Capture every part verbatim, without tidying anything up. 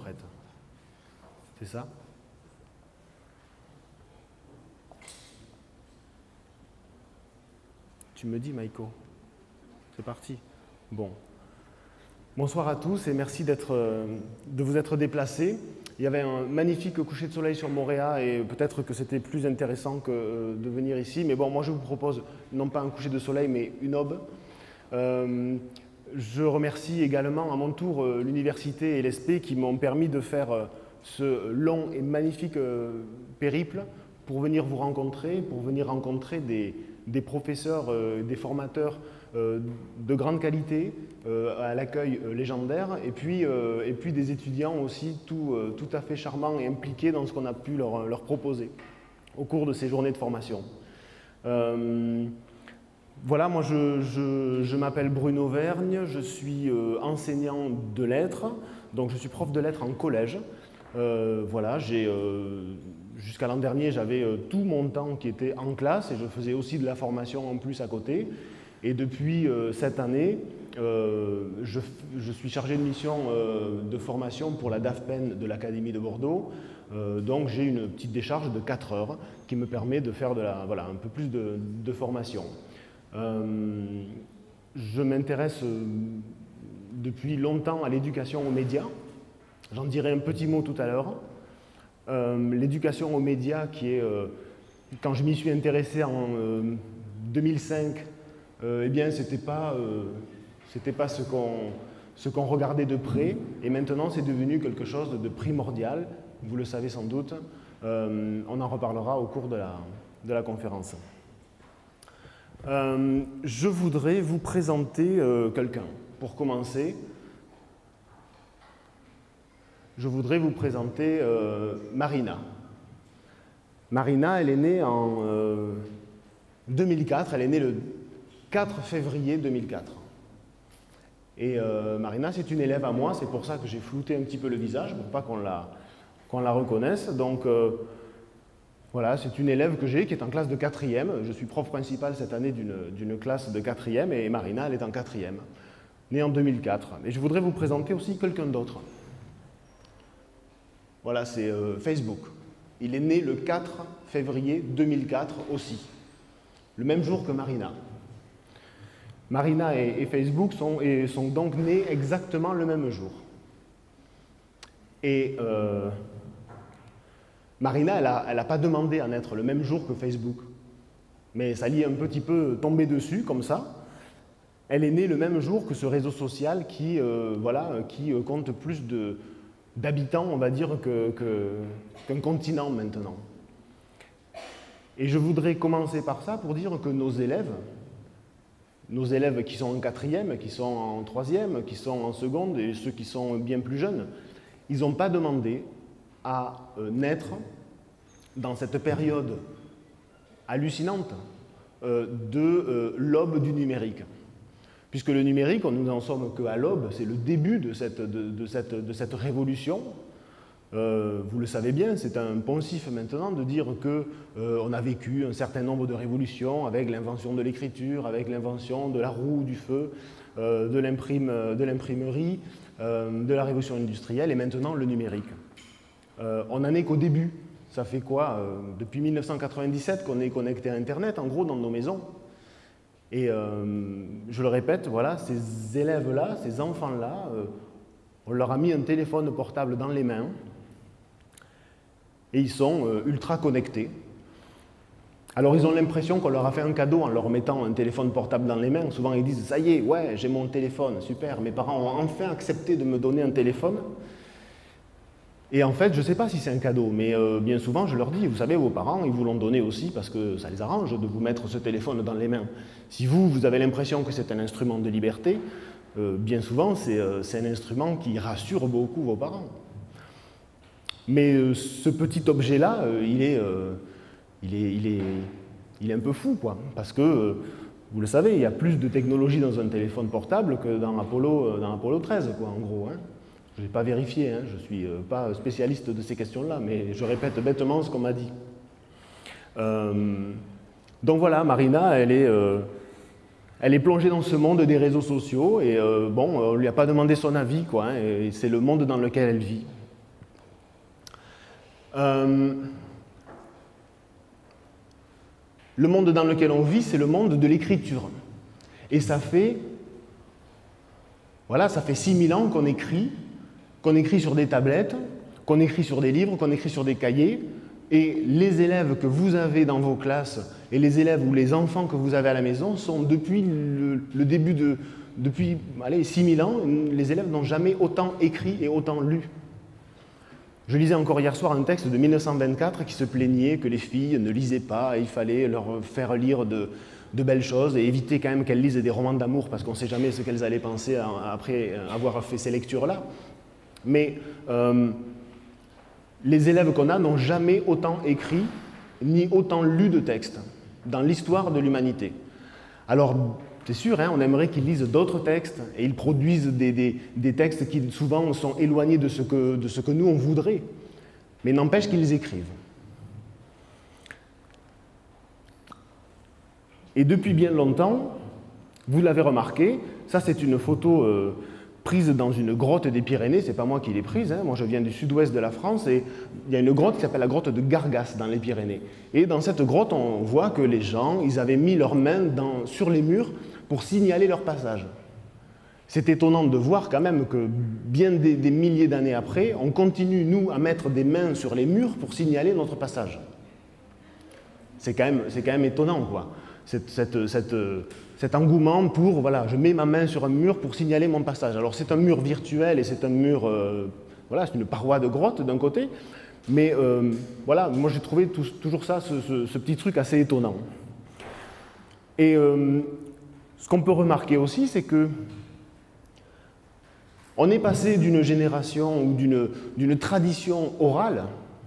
fait. C'est ça? Tu me dis, Maïko. C'est parti. Bon. Bonsoir à tous et merci d'être, de vous être déplacés. Il y avait un magnifique coucher de soleil sur Montréal et peut-être que c'était plus intéressant que de venir ici. Mais bon, moi je vous propose non pas un coucher de soleil, mais une aube. Euh, je remercie également à mon tour l'université et l'E S P qui m'ont permis de faire ce long et magnifique périple pour venir vous rencontrer, pour venir rencontrer des, des professeurs, des formateurs de grande qualité, à l'accueil légendaire, et puis, et puis des étudiants aussi tout, tout à fait charmants et impliqués dans ce qu'on a pu leur, leur proposer au cours de ces journées de formation. Euh, voilà, moi je, je, je m'appelle Bruno Vergne, je suis enseignant de lettres, donc je suis prof de lettres en collège. Euh, voilà, j'ai... Euh, Jusqu'à l'an dernier, j'avais tout mon temps qui était en classe et je faisais aussi de la formation en plus à côté. Et depuis euh, cette année, euh, je, je suis chargé de mission euh, de formation pour la D A F P E N de l'Académie de Bordeaux. Euh, donc j'ai une petite décharge de quatre heures qui me permet de faire de la, voilà, un peu plus de, de formation. Euh, je m'intéresse depuis longtemps à l'éducation aux médias. J'en dirai un petit mot tout à l'heure. Euh, l'éducation aux médias qui est, euh, quand je m'y suis intéressé en euh, deux mille cinq, euh, eh bien c'était pas, euh, c'était pas ce qu'on ce qu'on regardait de près, et maintenant c'est devenu quelque chose de primordial, vous le savez sans doute, euh, on en reparlera au cours de la, de la conférence. Euh, je voudrais vous présenter euh, quelqu'un. Pour commencer, je voudrais vous présenter euh, Marina. Marina, elle est née en euh, deux mille quatre, elle est née le quatre février deux mille quatre. Et euh, Marina, c'est une élève à moi, c'est pour ça que j'ai flouté un petit peu le visage, pour pas qu'on la, qu'on la reconnaisse. Donc euh, voilà, c'est une élève que j'ai qui est en classe de quatrième. Je suis prof principal cette année d'une classe de quatrième et Marina, elle est en quatrième, née en deux mille quatre. Et je voudrais vous présenter aussi quelqu'un d'autre. Voilà, c'est euh, Facebook. Il est né le quatre février deux mille quatre aussi, le même jour que Marina. Marina et, et Facebook sont, et sont donc nés exactement le même jour. Et euh, Marina, elle n'a elle a pas demandé à naître le même jour que Facebook, mais ça lui est un petit peu tombé dessus, comme ça. Elle est née le même jour que ce réseau social qui, euh, voilà, qui euh, compte plus de... d'habitants, on va dire, qu'un que, qu'un continent maintenant. Et je voudrais commencer par ça pour dire que nos élèves, nos élèves qui sont en quatrième, qui sont en troisième, qui sont en seconde et ceux qui sont bien plus jeunes, ils n'ont pas demandé à euh, naître dans cette période hallucinante euh, de euh, l'aube du numérique. Puisque le numérique, nous n'en sommes qu'à l'aube, c'est le début de cette, de, de cette, de cette révolution. Euh, vous le savez bien, c'est un poncif maintenant de dire qu'on euh, a vécu un certain nombre de révolutions avec l'invention de l'écriture, avec l'invention de la roue, du feu, euh, de l'imprimerie, euh, de la révolution industrielle et maintenant le numérique. Euh, on n'en est qu'au début. Ça fait quoi euh, depuis mille neuf cent quatre-vingt-dix-sept qu'on est connecté à Internet, en gros, dans nos maisons. Et euh, je le répète, voilà, ces élèves-là, ces enfants-là, euh, on leur a mis un téléphone portable dans les mains et ils sont euh, ultra connectés. Alors ils ont l'impression qu'on leur a fait un cadeau en leur mettant un téléphone portable dans les mains. Souvent ils disent « ça y est, ouais, j'ai mon téléphone, super, mes parents ont enfin accepté de me donner un téléphone ». Et en fait, je ne sais pas si c'est un cadeau, mais euh, bien souvent, je leur dis, vous savez, vos parents, ils vous l'ont donné aussi parce que ça les arrange de vous mettre ce téléphone dans les mains. Si vous, vous avez l'impression que c'est un instrument de liberté, euh, bien souvent, c'est euh, un instrument qui rassure beaucoup vos parents. Mais euh, ce petit objet-là, euh, il, euh, il, il, il, il est un peu fou, quoi, parce que, euh, vous le savez, il y a plus de technologie dans un téléphone portable que dans Apollo, dans Apollo treize, quoi, en gros, hein. Je n'ai pas vérifié, hein, je ne suis euh, pas spécialiste de ces questions-là, mais je répète bêtement ce qu'on m'a dit. Euh, donc voilà, Marina, elle est, euh, elle est plongée dans ce monde des réseaux sociaux, et euh, bon, on ne lui a pas demandé son avis, quoi, hein, et c'est le monde dans lequel elle vit. Euh, le monde dans lequel on vit, c'est le monde de l'écriture. Et ça fait, voilà, ça fait six mille ans qu'on écrit, qu'on écrit sur des tablettes, qu'on écrit sur des livres, qu'on écrit sur des cahiers. Et les élèves que vous avez dans vos classes et les élèves ou les enfants que vous avez à la maison sont depuis le, le début de... Depuis allez, six mille ans, les élèves n'ont jamais autant écrit et autant lu. Je lisais encore hier soir un texte de mille neuf cent vingt-quatre qui se plaignait que les filles ne lisaient pas et il fallait leur faire lire de, de belles choses et éviter quand même qu'elles lisent des romans d'amour parce qu'on ne sait jamais ce qu'elles allaient penser après avoir fait ces lectures-là. Mais euh, les élèves qu'on a n'ont jamais autant écrit ni autant lu de textes dans l'histoire de l'humanité. Alors, c'est sûr, hein, on aimerait qu'ils lisent d'autres textes et ils produisent des, des, des textes qui souvent sont éloignés de ce, que, de ce que nous on voudrait, mais n'empêche qu'ils écrivent. Et depuis bien longtemps, vous l'avez remarqué, ça c'est une photo euh, prise dans une grotte des Pyrénées, c'est pas moi qui l'ai prise, hein, moi je viens du sud-ouest de la France et il y a une grotte qui s'appelle la grotte de Gargas dans les Pyrénées. Et dans cette grotte, on voit que les gens, ils avaient mis leurs mains dans, sur les murs pour signaler leur passage. C'est étonnant de voir quand même que bien des, des milliers d'années après, on continue, nous, à mettre des mains sur les murs pour signaler notre passage. C'est quand même, c'est quand même étonnant, quoi. Cette, cette, cette, cet engouement pour, voilà, je mets ma main sur un mur pour signaler mon passage. Alors c'est un mur virtuel et c'est un mur, euh, voilà, c'est une paroi de grotte d'un côté, mais euh, voilà, moi j'ai trouvé tout, toujours ça, ce, ce, ce petit truc assez étonnant. Et euh, ce qu'on peut remarquer aussi, c'est que on est passé d'une génération ou d'une d'une tradition orale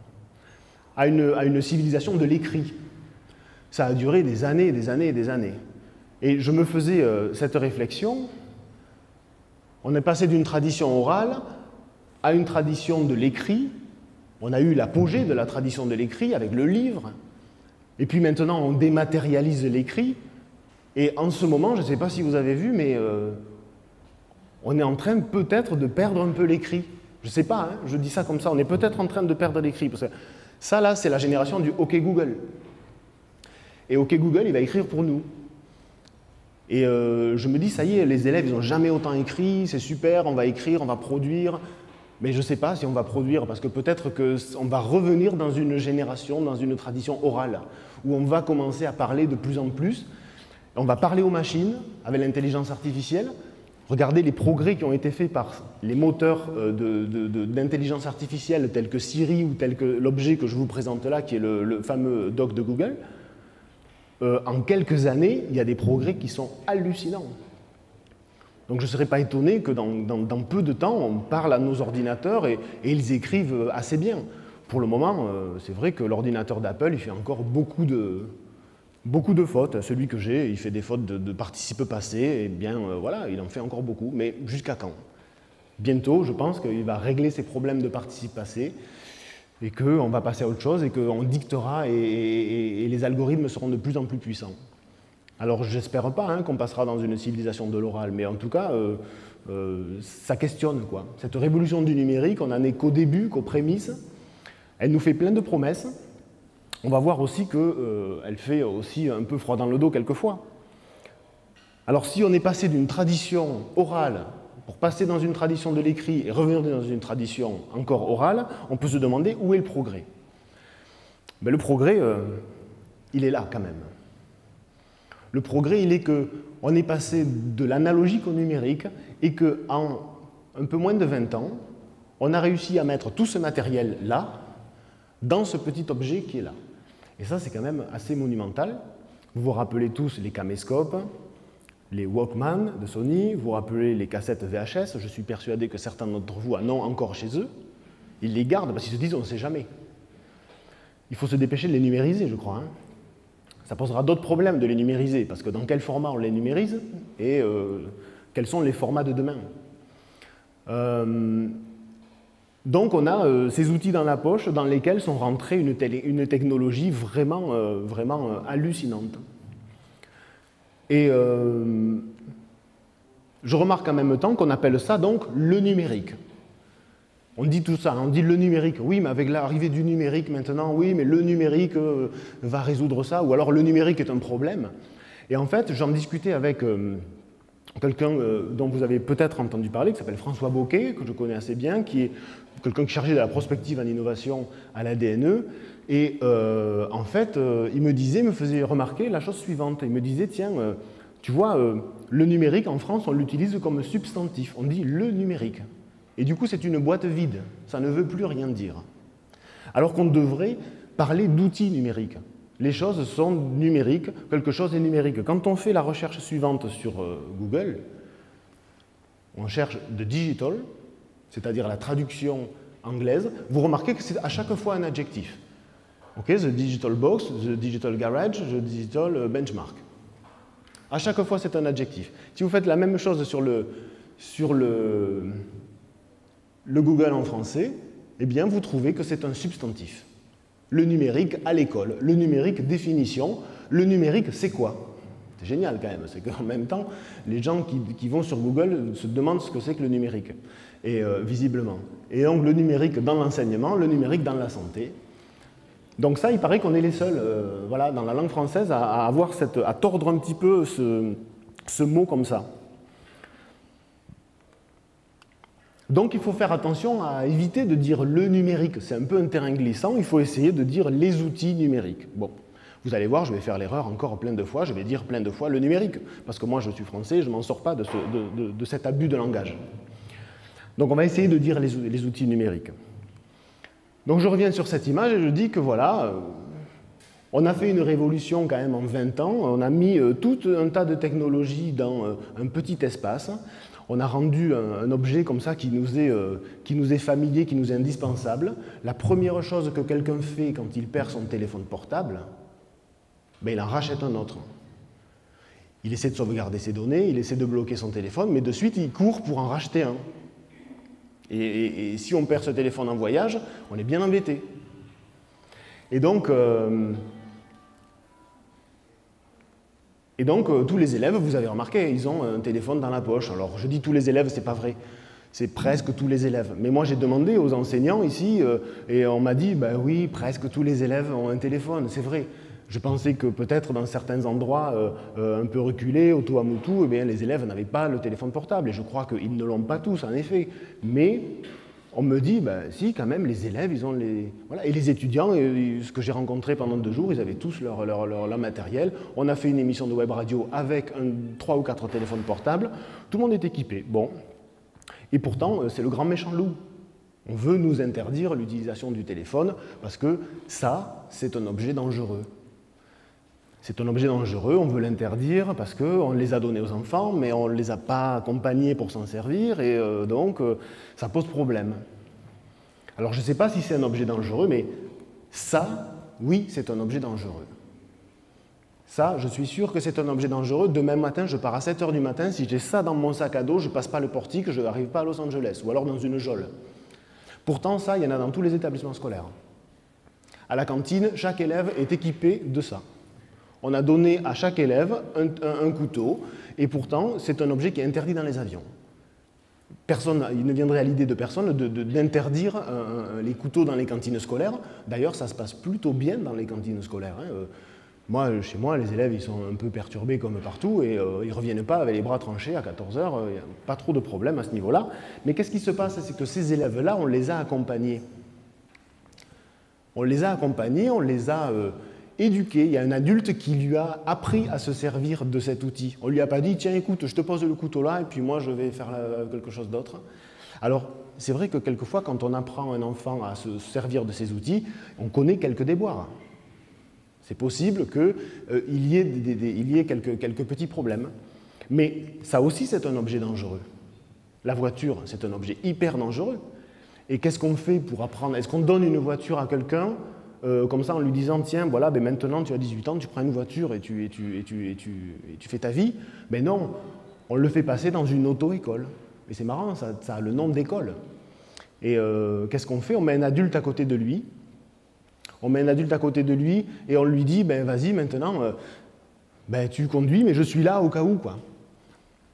à une, à une civilisation de l'écrit. Ça a duré des années, des années et des années. Et je me faisais euh, cette réflexion, on est passé d'une tradition orale à une tradition de l'écrit. On a eu l'apogée de la tradition de l'écrit avec le livre, et puis maintenant on dématérialise l'écrit, et en ce moment, je ne sais pas si vous avez vu, mais euh, on est en train peut-être de perdre un peu l'écrit. Je ne sais pas, hein, je dis ça comme ça, on est peut-être en train de perdre l'écrit, parce que ça là, c'est la génération du OK Google. Et OK Google, il va écrire pour nous. Et euh, je me dis, ça y est, les élèves, ils n'ont jamais autant écrit, c'est super, on va écrire, on va produire. Mais je ne sais pas si on va produire, parce que peut-être qu'on va revenir dans une génération, dans une tradition orale, où on va commencer à parler de plus en plus. On va parler aux machines avec l'intelligence artificielle. Regardez les progrès qui ont été faits par les moteurs d'intelligence artificielle tels que Siri ou tel que l'objet que je vous présente là, qui est le, le fameux doc de Google. Euh, en quelques années, il y a des progrès qui sont hallucinants. Donc je ne serais pas étonné que dans, dans, dans peu de temps, on parle à nos ordinateurs et, et ils écrivent assez bien. Pour le moment, euh, c'est vrai que l'ordinateur d'Apple, il fait encore beaucoup de, beaucoup de fautes. Celui que j'ai, il fait des fautes de, de participe passé, et bien euh, voilà, il en fait encore beaucoup. Mais jusqu'à quand? Bientôt, je pense qu'il va régler ses problèmes de participe passé, et qu'on va passer à autre chose, et qu'on dictera, et, et, et les algorithmes seront de plus en plus puissants. Alors, j'espère pas hein, qu'on passera dans une civilisation de l'oral, mais en tout cas, euh, euh, ça questionne, quoi. Cette révolution du numérique, on n'en est qu'au début, qu'aux prémices. Elle nous fait plein de promesses. On va voir aussi qu'elle euh, fait aussi un peu froid dans le dos quelquefois. Alors, si on est passé d'une tradition orale pour passer dans une tradition de l'écrit et revenir dans une tradition encore orale, on peut se demander où est le progrès. Mais le progrès, euh, il est là quand même. Le progrès, il est qu'on est passé de l'analogique au numérique et qu'en un peu moins de vingt ans, on a réussi à mettre tout ce matériel-là dans ce petit objet qui est là. Et ça, c'est quand même assez monumental. Vous vous rappelez tous les caméscopes, les Walkman de Sony, vous vous rappelez les cassettes V H S, je suis persuadé que certains d'entre vous en ont encore chez eux. Ils les gardent parce qu'ils se disent on ne sait jamais. Il faut se dépêcher de les numériser, je crois. Hein. Ça posera d'autres problèmes de les numériser, parce que dans quel format on les numérise et euh, quels sont les formats de demain. Euh, donc on a euh, ces outils dans la poche dans lesquels sont rentrées une, une technologie vraiment, euh, vraiment euh, hallucinante. Et euh, je remarque en même temps qu'on appelle ça donc le numérique. On dit tout ça, on dit le numérique. Oui, mais avec l'arrivée du numérique maintenant, oui, mais le numérique euh, va résoudre ça, ou alors le numérique est un problème. Et en fait, j'en discutais avec euh, quelqu'un euh, dont vous avez peut-être entendu parler, qui s'appelle François Bocquet, que je connais assez bien, qui est quelqu'un qui est chargé de la prospective en innovation à l'A D N E. Et euh, en fait, euh, il me disait, me faisait remarquer la chose suivante. Il me disait, tiens, euh, tu vois, euh, le numérique en France, on l'utilise comme substantif. On dit le numérique. Et du coup, c'est une boîte vide. Ça ne veut plus rien dire. Alors qu'on devrait parler d'outils numériques. Les choses sont numériques, quelque chose est numérique. Quand on fait la recherche suivante sur euh, Google, on cherche « the digital », c'est-à-dire la traduction anglaise, vous remarquez que c'est à chaque fois un adjectif. Okay, the digital box, the digital garage, the digital benchmark. À chaque fois, c'est un adjectif. Si vous faites la même chose sur le, sur le, le Google en français, eh bien, vous trouvez que c'est un substantif. Le numérique à l'école, le numérique définition, le numérique c'est quoi? C'est génial quand même, c'est qu'en même temps, les gens qui, qui vont sur Google se demandent ce que c'est que le numérique, et euh, visiblement. Et donc le numérique dans l'enseignement, le numérique dans la santé. Donc ça, il paraît qu'on est les seuls, euh, voilà, dans la langue française, à, à avoir cette, à tordre un petit peu ce, ce mot comme ça. Donc il faut faire attention à éviter de dire le numérique, c'est un peu un terrain glissant, il faut essayer de dire les outils numériques. Bon, vous allez voir, je vais faire l'erreur encore plein de fois, je vais dire plein de fois le numérique, parce que moi je suis français, je ne m'en sors pas de, ce, de, de, de cet abus de langage. Donc on va essayer de dire les, les outils numériques. Donc je reviens sur cette image et je dis que voilà, euh, on a fait une révolution quand même en vingt ans, on a mis euh, tout un tas de technologies dans euh, un petit espace. On a rendu un, un objet comme ça qui nous, est, euh, qui nous est familier, qui nous est indispensable. La première chose que quelqu'un fait quand il perd son téléphone portable, ben, il en rachète un autre. Il essaie de sauvegarder ses données, il essaie de bloquer son téléphone, mais de suite, il court pour en racheter un. Et, et, et si on perd ce téléphone en voyage, on est bien embêté. Et donc... Euh, Et donc, euh, tous les élèves, vous avez remarqué, ils ont un téléphone dans la poche. Alors, je dis tous les élèves, c'est pas vrai. C'est presque tous les élèves. Mais moi, j'ai demandé aux enseignants ici, euh, et on m'a dit, ben oui, presque tous les élèves ont un téléphone. C'est vrai. Je pensais que peut-être dans certains endroits euh, euh, un peu reculés, au Tuamotu, eh bien, les élèves n'avaient pas le téléphone portable. Et je crois qu'ils ne l'ont pas tous, en effet. Mais on me dit, ben si, quand même, les élèves, ils ont les... Voilà. Et les étudiants, et ce que j'ai rencontré pendant deux jours, ils avaient tous leur, leur, leur, leur matériel. On a fait une émission de web radio avec un, trois ou quatre téléphones portables. Tout le monde est équipé. Bon. Et pourtant, c'est le grand méchant loup. On veut nous interdire l'utilisation du téléphone parce que ça, c'est un objet dangereux. C'est un objet dangereux, on veut l'interdire parce qu'on les a donnés aux enfants, mais on ne les a pas accompagnés pour s'en servir, et euh, donc euh, ça pose problème. Alors je ne sais pas si c'est un objet dangereux, mais ça, oui, c'est un objet dangereux. Ça, je suis sûr que c'est un objet dangereux. Demain matin, je pars à sept heures du matin, si j'ai ça dans mon sac à dos, je ne passe pas le portique, je n'arrive pas à Los Angeles, ou alors dans une geôle. Pourtant, ça, il y en a dans tous les établissements scolaires. À la cantine, chaque élève est équipé de ça. On a donné à chaque élève un, un, un couteau, et pourtant, c'est un objet qui est interdit dans les avions. Personne, il ne viendrait à l'idée de personne d'interdire euh, les couteaux dans les cantines scolaires. D'ailleurs, ça se passe plutôt bien dans les cantines scolaires. Hein. Euh, moi, chez moi, les élèves ils sont un peu perturbés comme partout, et euh, ils ne reviennent pas avec les bras tranchés à quatorze heures. Il n'y a pas trop de problème à ce niveau-là. Mais qu'est-ce qui se passe? C'est que ces élèves-là, on les a accompagnés. On les a accompagnés, on les a... Euh, éduqué, il y a un adulte qui lui a appris à se servir de cet outil. On ne lui a pas dit, tiens, écoute, je te pose le couteau là, et puis moi, je vais faire quelque chose d'autre. Alors, c'est vrai que quelquefois, quand on apprend un enfant à se servir de ces outils, on connaît quelques déboires. C'est possible qu'il euh, y ait, des, des, il y ait quelques, quelques petits problèmes. Mais ça aussi, c'est un objet dangereux. La voiture, c'est un objet hyper dangereux. Et qu'est-ce qu'on fait pour apprendre? Est-ce qu'on donne une voiture à quelqu'un Euh, comme ça en lui disant, tiens, voilà, ben maintenant tu as dix-huit ans, tu prends une voiture et tu, et tu, et tu, et tu, et tu fais ta vie. Mais non, on le fait passer dans une auto-école. Et c'est marrant, ça, ça a le nom d'école. Et euh, qu'est-ce qu'on fait? On met un adulte à côté de lui. On met un adulte à côté de lui et on lui dit, ben vas-y maintenant, euh, ben, tu conduis, mais je suis là au cas où, quoi.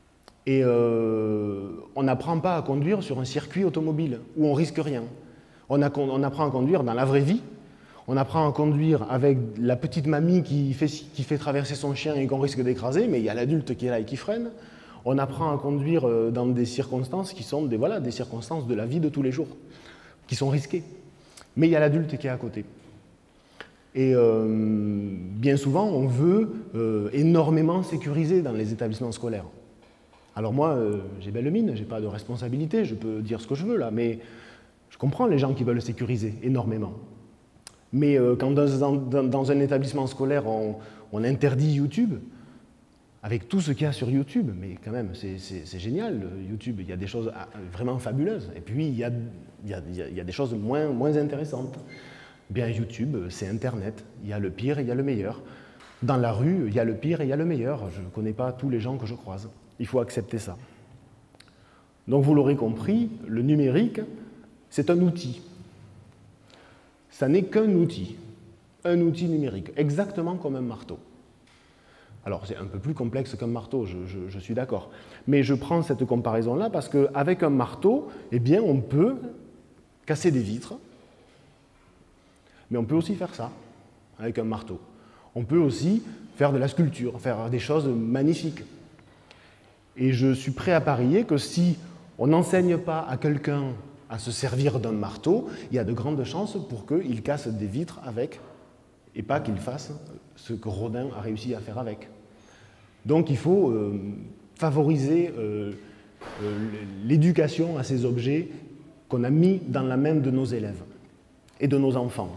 Et euh, on n'apprend pas à conduire sur un circuit automobile où on risque rien. On, a, on apprend à conduire dans la vraie vie. On apprend à conduire avec la petite mamie qui fait, qui fait traverser son chien et qu'on risque d'écraser, mais il y a l'adulte qui est là et qui freine. On apprend à conduire dans des circonstances qui sont des, voilà, des circonstances de la vie de tous les jours, qui sont risquées. Mais il y a l'adulte qui est à côté. Et euh, bien souvent, on veut euh, énormément sécuriser dans les établissements scolaires. Alors moi, euh, j'ai belle mine, je n'ai pas de responsabilité, je peux dire ce que je veux là, mais je comprends les gens qui veulent sécuriser énormément. Mais euh, quand dans, dans, dans un établissement scolaire, on, on interdit YouTube, avec tout ce qu'il y a sur YouTube, mais quand même, c'est génial, YouTube, il y a des choses vraiment fabuleuses. Et puis, il y a, il y a, il y a des choses moins, moins intéressantes. Bien, YouTube, c'est Internet, il y a le pire et il y a le meilleur. Dans la rue, il y a le pire et il y a le meilleur. Je ne connais pas tous les gens que je croise. Il faut accepter ça. Donc, vous l'aurez compris, le numérique, c'est un outil. Ça n'est qu'un outil, un outil numérique, exactement comme un marteau. Alors, c'est un peu plus complexe qu'un marteau, je, je, je suis d'accord. Mais je prends cette comparaison-là parce qu'avec un marteau, eh bien, on peut casser des vitres, mais on peut aussi faire ça avec un marteau. On peut aussi faire de la sculpture, faire des choses magnifiques. Et je suis prêt à parier que si on n'enseigne pas à quelqu'un à se servir d'un marteau, il y a de grandes chances pour qu'il casse des vitres avec, et pas qu'il fasse ce que Rodin a réussi à faire avec. Donc il faut euh, favoriser euh, euh, l'éducation à ces objets qu'on a mis dans la main de nos élèves et de nos enfants.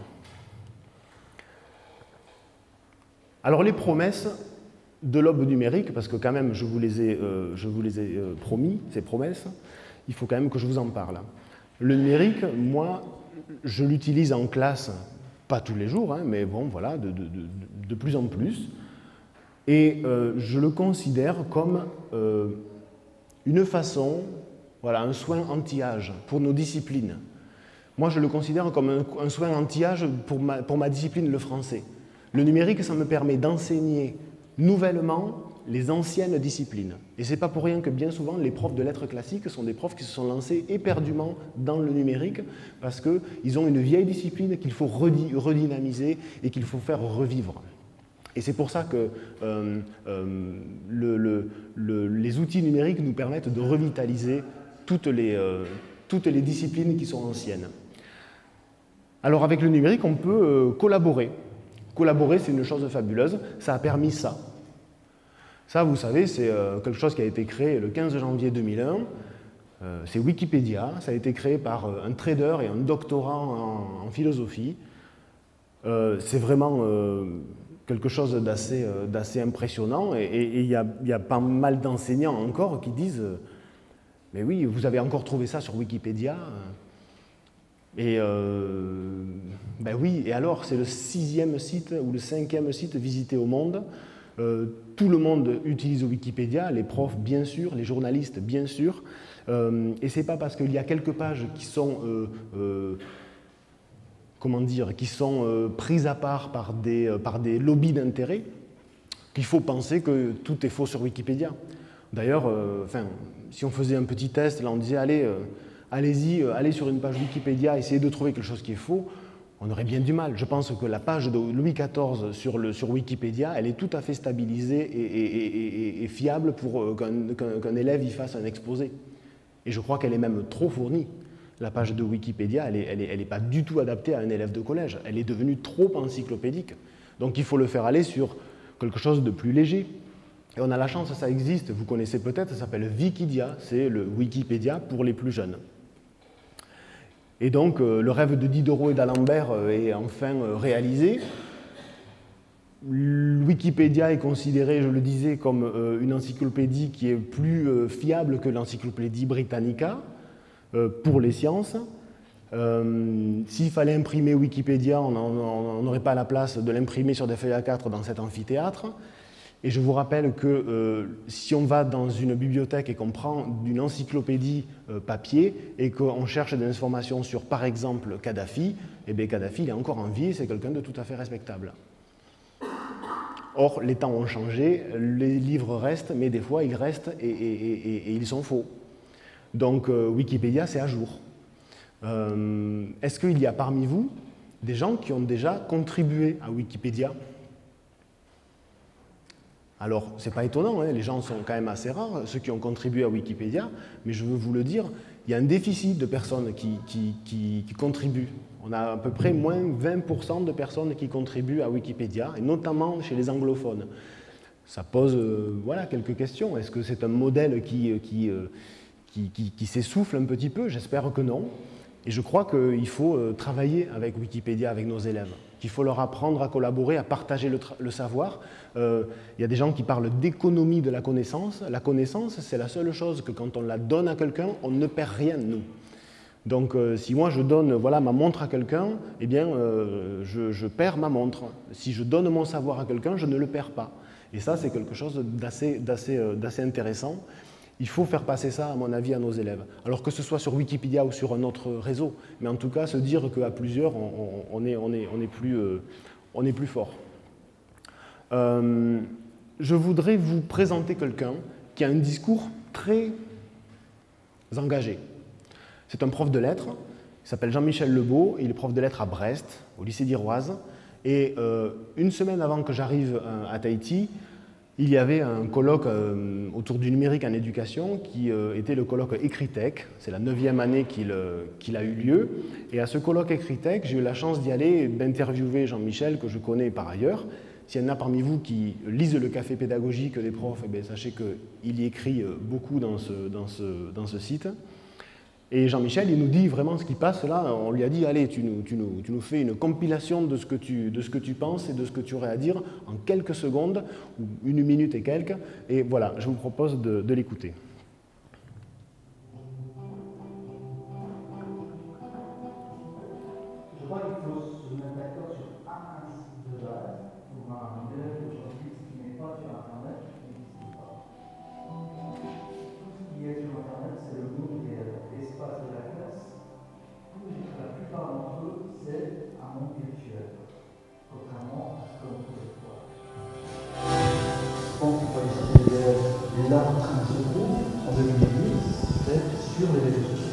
Alors les promesses de l'aube numérique, parce que quand même je vous les ai, euh, je vous les ai euh, promis, ces promesses, il faut quand même que je vous en parle. Le numérique, moi, je l'utilise en classe, pas tous les jours, hein, mais bon, voilà, de, de, de, de plus en plus. Et euh, je le considère comme euh, une façon, voilà, un soin anti-âge pour nos disciplines. Moi, je le considère comme un, un soin anti-âge pour ma, pour ma discipline, le français. Le numérique, ça me permet d'enseigner nouvellement les anciennes disciplines. Et ce n'est pas pour rien que bien souvent, les profs de lettres classiques sont des profs qui se sont lancés éperdument dans le numérique parce qu'ils ont une vieille discipline qu'il faut redynamiser et qu'il faut faire revivre. Et c'est pour ça que euh, euh, le, le, le, les outils numériques nous permettent de revitaliser toutes les, euh, toutes les disciplines qui sont anciennes. Alors avec le numérique, on peut euh, collaborer. Collaborer, c'est une chose fabuleuse. Ça a permis ça. Ça, vous savez, c'est euh, quelque chose qui a été créé le quinze janvier deux mille un. Euh, c'est Wikipédia. Ça a été créé par euh, un trader et un doctorant en, en philosophie. Euh, c'est vraiment euh, quelque chose d'assez euh, d'assez impressionnant. Et il y, y a pas mal d'enseignants encore qui disent euh, « Mais oui, vous avez encore trouvé ça sur Wikipédia ?» Et euh, ben oui, et alors, c'est le sixième site ou le cinquième site visité au monde. Euh, tout le monde utilise Wikipédia, les profs bien sûr, les journalistes bien sûr, euh, et c'est pas parce qu'il y a quelques pages qui sont, euh, euh, comment dire, qui sont euh, prises à part par des, euh, par des lobbies d'intérêt qu'il faut penser que tout est faux sur Wikipédia. D'ailleurs, euh, enfin, si on faisait un petit test, là on disait allez, euh, allez-y, euh, allez sur une page Wikipédia, essayez de trouver quelque chose qui est faux. On aurait bien du mal. Je pense que la page de Louis quatorze sur, le, sur Wikipédia, elle est tout à fait stabilisée et, et, et, et fiable pour qu'un qu'un, qu'un élève y fasse un exposé. Et je crois qu'elle est même trop fournie. La page de Wikipédia, elle n'est elle est, elle est pas du tout adaptée à un élève de collège. Elle est devenue trop encyclopédique. Donc il faut le faire aller sur quelque chose de plus léger. Et on a la chance, ça existe, vous connaissez peut-être, ça s'appelle Wikidia, c'est le Wikipédia pour les plus jeunes. Et donc, euh, le rêve de Diderot et d'Alembert euh, est enfin euh, réalisé. Wikipédia est considéré, je le disais, comme euh, une encyclopédie qui est plus euh, fiable que l'encyclopédie Britannica euh, pour les sciences. Euh, S'il fallait imprimer Wikipédia, on n'aurait pas la place de l'imprimer sur des feuilles A quatre dans cet amphithéâtre. Et je vous rappelle que euh, si on va dans une bibliothèque et qu'on prend une encyclopédie euh, papier et qu'on cherche des informations sur, par exemple, Kadhafi, eh bien Kadhafi, il est encore en vie et c'est quelqu'un de tout à fait respectable. Or, les temps ont changé, les livres restent, mais des fois, ils restent et, et, et, et ils sont faux. Donc, euh, Wikipédia, c'est à jour. Euh, Est-ce qu'il y a parmi vous des gens qui ont déjà contribué à Wikipédia? Alors, ce n'est pas étonnant, hein, les gens sont quand même assez rares, ceux qui ont contribué à Wikipédia, mais je veux vous le dire, il y a un déficit de personnes qui, qui, qui, qui contribuent. On a à peu près moins vingt pour cent de personnes qui contribuent à Wikipédia, et notamment chez les anglophones. Ça pose euh, voilà, quelques questions. Est-ce que c'est un modèle qui, qui, euh, qui, qui, qui s'essouffle un petit peu? J'espère que non. Et je crois qu'il faut euh, travailler avec Wikipédia, avec nos élèves, qu'il faut leur apprendre à collaborer, à partager le, le savoir. Euh, il y a des gens qui parlent d'économie de la connaissance. La connaissance, c'est la seule chose que quand on la donne à quelqu'un, on ne perd rien, nous. Donc, euh, si moi je donne voilà, ma montre à quelqu'un, eh bien, euh, je, je perds ma montre. Si je donne mon savoir à quelqu'un, je ne le perds pas. Et ça, c'est quelque chose d'assez, d'assez, euh, d'assez intéressant. Il faut faire passer ça, à mon avis, à nos élèves. Alors que ce soit sur Wikipédia ou sur un autre réseau, mais en tout cas, se dire qu'à plusieurs, on, on, est, on, est, on, est plus, euh, on est plus fort. Euh, je voudrais vous présenter quelqu'un qui a un discours très engagé. C'est un prof de lettres, il s'appelle Jean-Michel Lebeau, il est prof de lettres à Brest, au lycée d'Iroise. Et euh, une semaine avant que j'arrive à Tahiti, il y avait un colloque euh, autour du numérique en éducation qui euh, était le colloque Ecritech. C'est la neuvième année qu'il euh, qu'il a eu lieu. Et à ce colloque Ecritech, j'ai eu la chance d'y aller et d'interviewer Jean-Michel, que je connais par ailleurs. S'il y en a parmi vous qui lisent le café pédagogique des profs, eh bien, sachez qu'il y écrit beaucoup dans ce, dans ce, dans ce site. Et Jean-Michel, il nous dit vraiment ce qui passe là. On lui a dit, allez, tu nous, tu nous, tu nous fais une compilation de ce, que tu, de ce que tu penses et de ce que tu aurais à dire en quelques secondes, ou une minute et quelques. Et voilà, je vous propose de, de l'écouter. Je crois qu'il faut se mettre d'accord sur un principe de base pour un élève aujourd'hui qui n'est pas sur Internet, qui n'existe pas. Tout ce qui est sur Internet, c'est le monde et l'espace de la classe. Pour la plupart d'entre eux, c'est un monde virtuel, contrairement à ce qu'on peut voir. Je pense qu'il faut aller chercher les élèves. Et là, en train de se trouve, en deux mille dix, c'est sur les réseaux sociaux.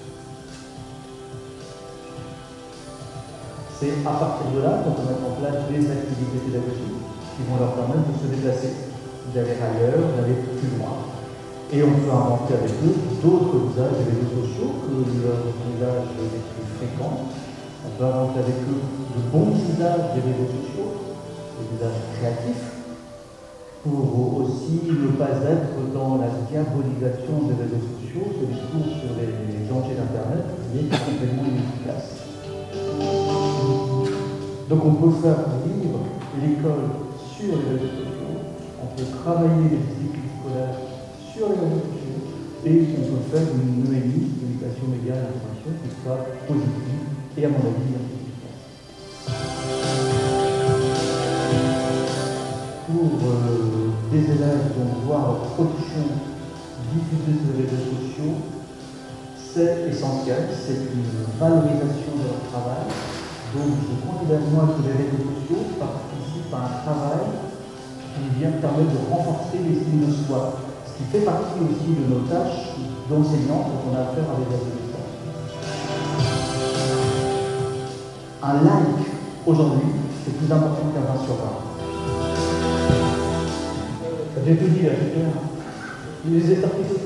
C'est à partir de là qu'on peut mettre en place les activités pédagogiques qui vont leur permettre de se déplacer, d'aller ailleurs, d'aller plus loin. Et on peut inventer avec eux d'autres usages des réseaux sociaux que leurs usages les plus fréquents. On peut inventer avec eux de bons usages des réseaux sociaux, des usages créatifs, pour aussi ne pas être dans la diabolisation des réseaux sociaux, ce discours sur les dangers d'Internet qui est complètement inefficace. Donc on peut faire vivre l'école sur les réseaux sociaux, on peut travailler les disciplines scolaires sur les réseaux sociaux, et on peut faire une E M I, éducation média et information, qui soit positive et à mon avis efficace. Pour euh, des élèves dont voir leur production diffusée sur les réseaux sociaux, c'est essentiel, c'est une valorisation de leur travail. Donc je considère moi que les réseaux sociaux participent à un travail qui vient permettre de renforcer l'estime de soi, ce qui fait partie aussi de nos tâches d'enseignants quand on a affaire à des adolescents. Un like aujourd'hui, c'est plus important qu'un vingt sur vingt. Ça j'ai tout dit là, c'est clair. Les étarpis.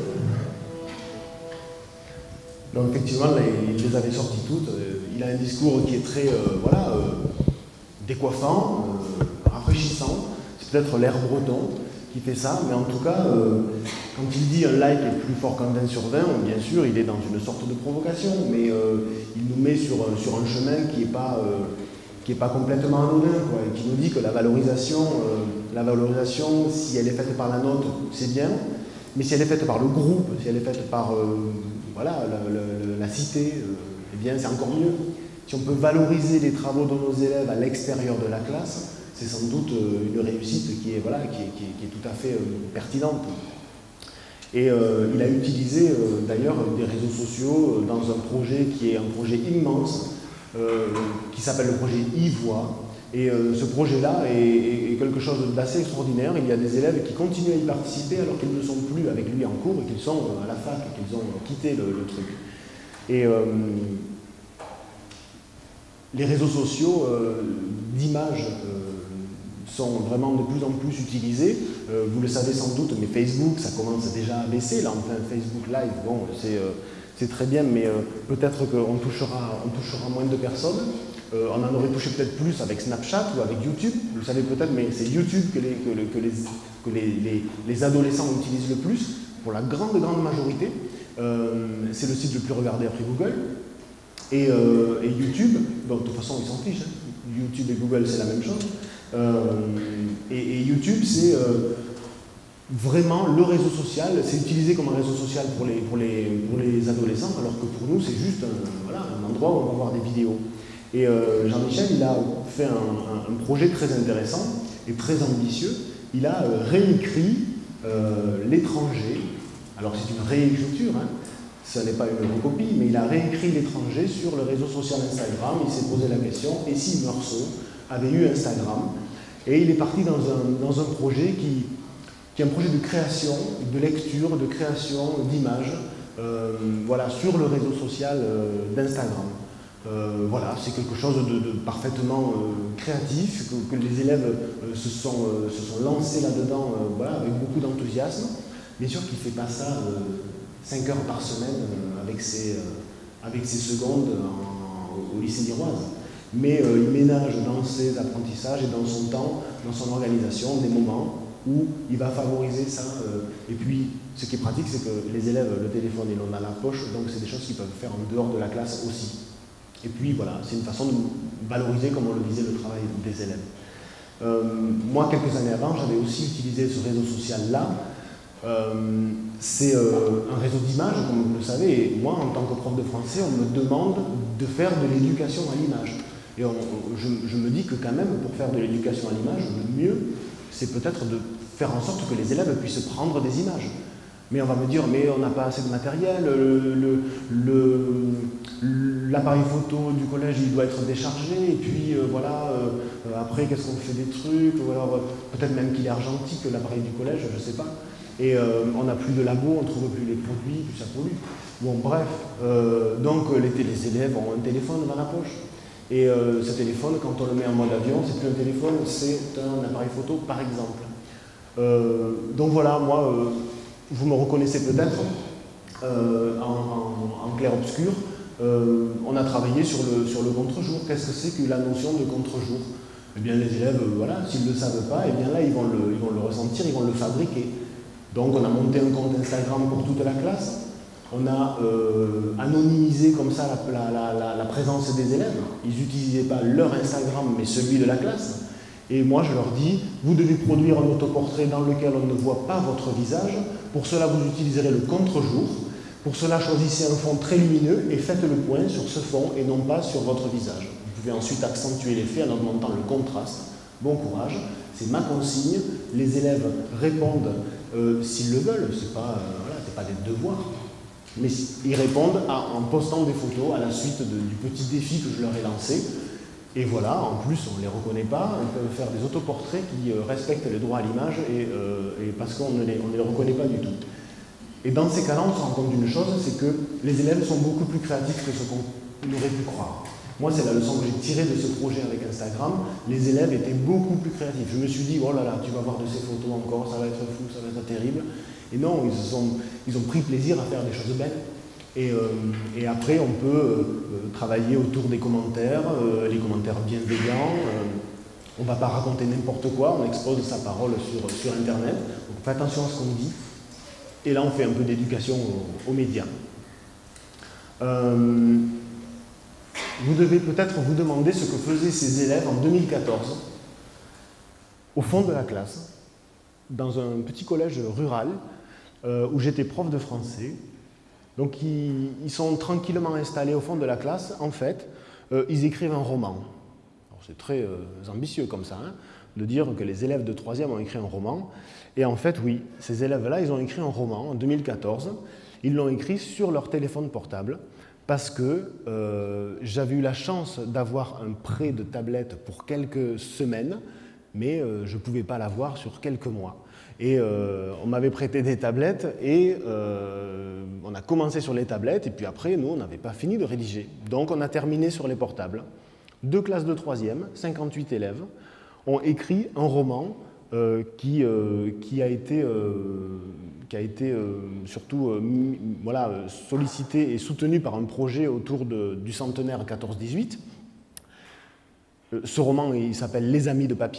Donc effectivement, il les avait sorties toutes. Il a un discours qui est très euh, voilà, euh, décoiffant, euh, rafraîchissant. C'est peut-être l'air breton qui fait ça, mais en tout cas, euh, quand il dit un like est plus fort qu'un vingt sur vingt, bien sûr, il est dans une sorte de provocation, mais euh, il nous met sur, sur un chemin qui n'est pas, euh, qui est pas complètement anodin, quoi, et qui nous dit que la valorisation, euh, la valorisation, si elle est faite par la note, c'est bien, mais si elle est faite par le groupe, si elle est faite par euh, voilà, la, la, la cité, euh, eh bien c'est encore mieux. Si on peut valoriser les travaux de nos élèves à l'extérieur de la classe, c'est sans doute euh, une réussite qui est, voilà, qui est, qui est, qui est tout à fait euh, pertinente. Et euh, il a utilisé euh, d'ailleurs des réseaux sociaux euh, dans un projet qui est un projet immense, euh, qui s'appelle le projet Ivoix, Et euh, ce projet-là est, est, est quelque chose d'assez extraordinaire. Il y a des élèves qui continuent à y participer alors qu'ils ne sont plus avec lui en cours et qu'ils sont à la fac et qu'ils ont quitté le, le truc. Et euh, les réseaux sociaux euh, d'images euh, sont vraiment de plus en plus utilisés. Euh, vous le savez sans doute, mais Facebook, ça commence déjà à baisser. Là, enfin, Facebook Live, bon, c'est euh, très bien, mais euh, peut-être qu'on touchera, on touchera moins de personnes. Euh, on en aurait touché peut-être plus avec Snapchat ou avec YouTube, vous le savez peut-être, mais c'est YouTube que, les, que, le, que, les, que les, les, les adolescents utilisent le plus, pour la grande, grande majorité. Euh, c'est le site le plus regardé après Google. Et, euh, et YouTube, bon, de toute façon, ils s'en fichent. Hein. YouTube et Google, c'est la même chose. Euh, et, et YouTube, c'est euh, vraiment le réseau social. C'est utilisé comme un réseau social pour les, pour les, pour les adolescents, alors que pour nous, c'est juste un, voilà, un endroit où on va voir des vidéos. Et euh, Jean-Michel, il a fait un, un, un projet très intéressant et très ambitieux. Il a euh, réécrit euh, l'étranger. Alors c'est une réécriture, hein. Ce n'est pas une recopie, mais il a réécrit l'étranger sur le réseau social Instagram. Il s'est posé la question, et si Meursault avait eu Instagram? Et il est parti dans un, dans un projet qui, qui est un projet de création, de lecture, de création d'images, euh, voilà, sur le réseau social euh, d'Instagram. Euh, voilà, c'est quelque chose de, de parfaitement euh, créatif, que, que les élèves euh, se, sont, euh, se sont lancés là-dedans euh, voilà, avec beaucoup d'enthousiasme. Bien sûr qu'il ne fait pas ça euh, cinq heures par semaine euh, avec, ses, euh, avec ses secondes en, au lycée d'Iroise, mais euh, il ménage dans ses apprentissages et dans son temps, dans son organisation, des moments où il va favoriser ça. Euh, et puis, ce qui est pratique, c'est que les élèves, le téléphone, ils l'ont dans la poche, donc c'est des choses qu'ils peuvent faire en dehors de la classe aussi. Et puis voilà, c'est une façon de valoriser, comme on le disait, le travail des élèves. Euh, moi, quelques années avant, j'avais aussi utilisé ce réseau social-là. Euh, c'est euh, un réseau d'images, comme vous le savez, et moi, en tant que prof de français, on me demande de faire de l'éducation à l'image. Et on, je, je me dis que quand même, pour faire de l'éducation à l'image, le mieux, c'est peut-être de faire en sorte que les élèves puissent prendre des images. Mais on va me dire, mais on n'a pas assez de matériel, l'appareil photo du collège, il doit être déchargé, et puis euh, voilà, euh, après, qu'est-ce qu'on fait des trucs, ou alors euh, peut-être même qu'il est argentique, l'appareil du collège, je ne sais pas. Et euh, on n'a plus de labo, on ne trouve plus les produits, puis ça pollue. Bon, bref, euh, donc les, les élèves ont un téléphone dans la poche. Et euh, ce téléphone, quand on le met en mode avion, c'est plus un téléphone, c'est un appareil photo, par exemple. Euh, donc voilà, moi, euh, vous me reconnaissez peut-être euh, en, en, en clair-obscur. Euh, on a travaillé sur le, sur le contre-jour. Qu'est-ce que c'est que la notion de contre-jour? Eh bien, les élèves, euh, voilà, s'ils ne le savent pas, eh bien là, ils vont le, ils vont le ressentir, ils vont le fabriquer. Donc, on a monté un compte Instagram pour toute la classe. On a euh, anonymisé comme ça la, la, la, la présence des élèves. Ils n'utilisaient pas leur Instagram, mais celui de la classe. Et moi, je leur dis, vous devez produire un autoportrait dans lequel on ne voit pas votre visage. Pour cela, vous utiliserez le contre-jour. Pour cela, choisissez un fond très lumineux et faites le point sur ce fond et non pas sur votre visage. Vous pouvez ensuite accentuer l'effet en augmentant le contraste. Bon courage, c'est ma consigne. Les élèves répondent euh, s'ils le veulent, ce n'est pas, euh, voilà, c'est pas des devoirs. Mais ils répondent à, en postant des photos à la suite de, du petit défi que je leur ai lancé. Et voilà, en plus, on ne les reconnaît pas, on peut faire des autoportraits qui euh, respectent les droits à l'image et, euh, et parce qu'on ne les, on ne les reconnaît pas du tout. Et dans ces cas-là, on se rend compte d'une chose, c'est que les élèves sont beaucoup plus créatifs que ce qu'on aurait pu croire. Moi, c'est la leçon que j'ai tirée de ce projet avec Instagram. Les élèves étaient beaucoup plus créatifs. Je me suis dit, oh là là, tu vas voir de ces photos encore, ça va être fou, ça va être terrible. Et non, ils, sont, ils ont pris plaisir à faire des choses belles. Et, euh, et après, on peut euh, travailler autour des commentaires, euh, les commentaires bienveillants. Euh, on ne va pas raconter n'importe quoi, on expose sa parole sur, sur Internet. Donc, faites attention à ce qu'on dit. Et là, on fait un peu d'éducation aux, aux médias. Euh, vous devez peut-être vous demander ce que faisaient ces élèves en deux mille quatorze, au fond de la classe, dans un petit collège rural, euh, où j'étais prof de français. Donc, ils, ils sont tranquillement installés au fond de la classe. En fait, euh, ils écrivent un roman. C'est très euh, ambitieux comme ça, hein, de dire que les élèves de troisième ont écrit un roman. Et en fait, oui, ces élèves-là, ils ont écrit un roman en deux mille quatorze. Ils l'ont écrit sur leur téléphone portable. parce que euh, j'avais eu la chance d'avoir un prêt de tablette pour quelques semaines, mais euh, je ne pouvais pas l'avoir sur quelques mois. Et euh, on m'avait prêté des tablettes et euh, on a commencé sur les tablettes et puis après, nous, on n'avait pas fini de rédiger. Donc on a terminé sur les portables. Deux classes de troisième, cinquante-huit élèves, ont écrit un roman euh, qui, euh, qui a été, euh, qui a été euh, surtout euh, voilà, sollicité et soutenu par un projet autour de, du centenaire quatorze dix-huit. Ce roman, il s'appelle « Les Amis de papier ».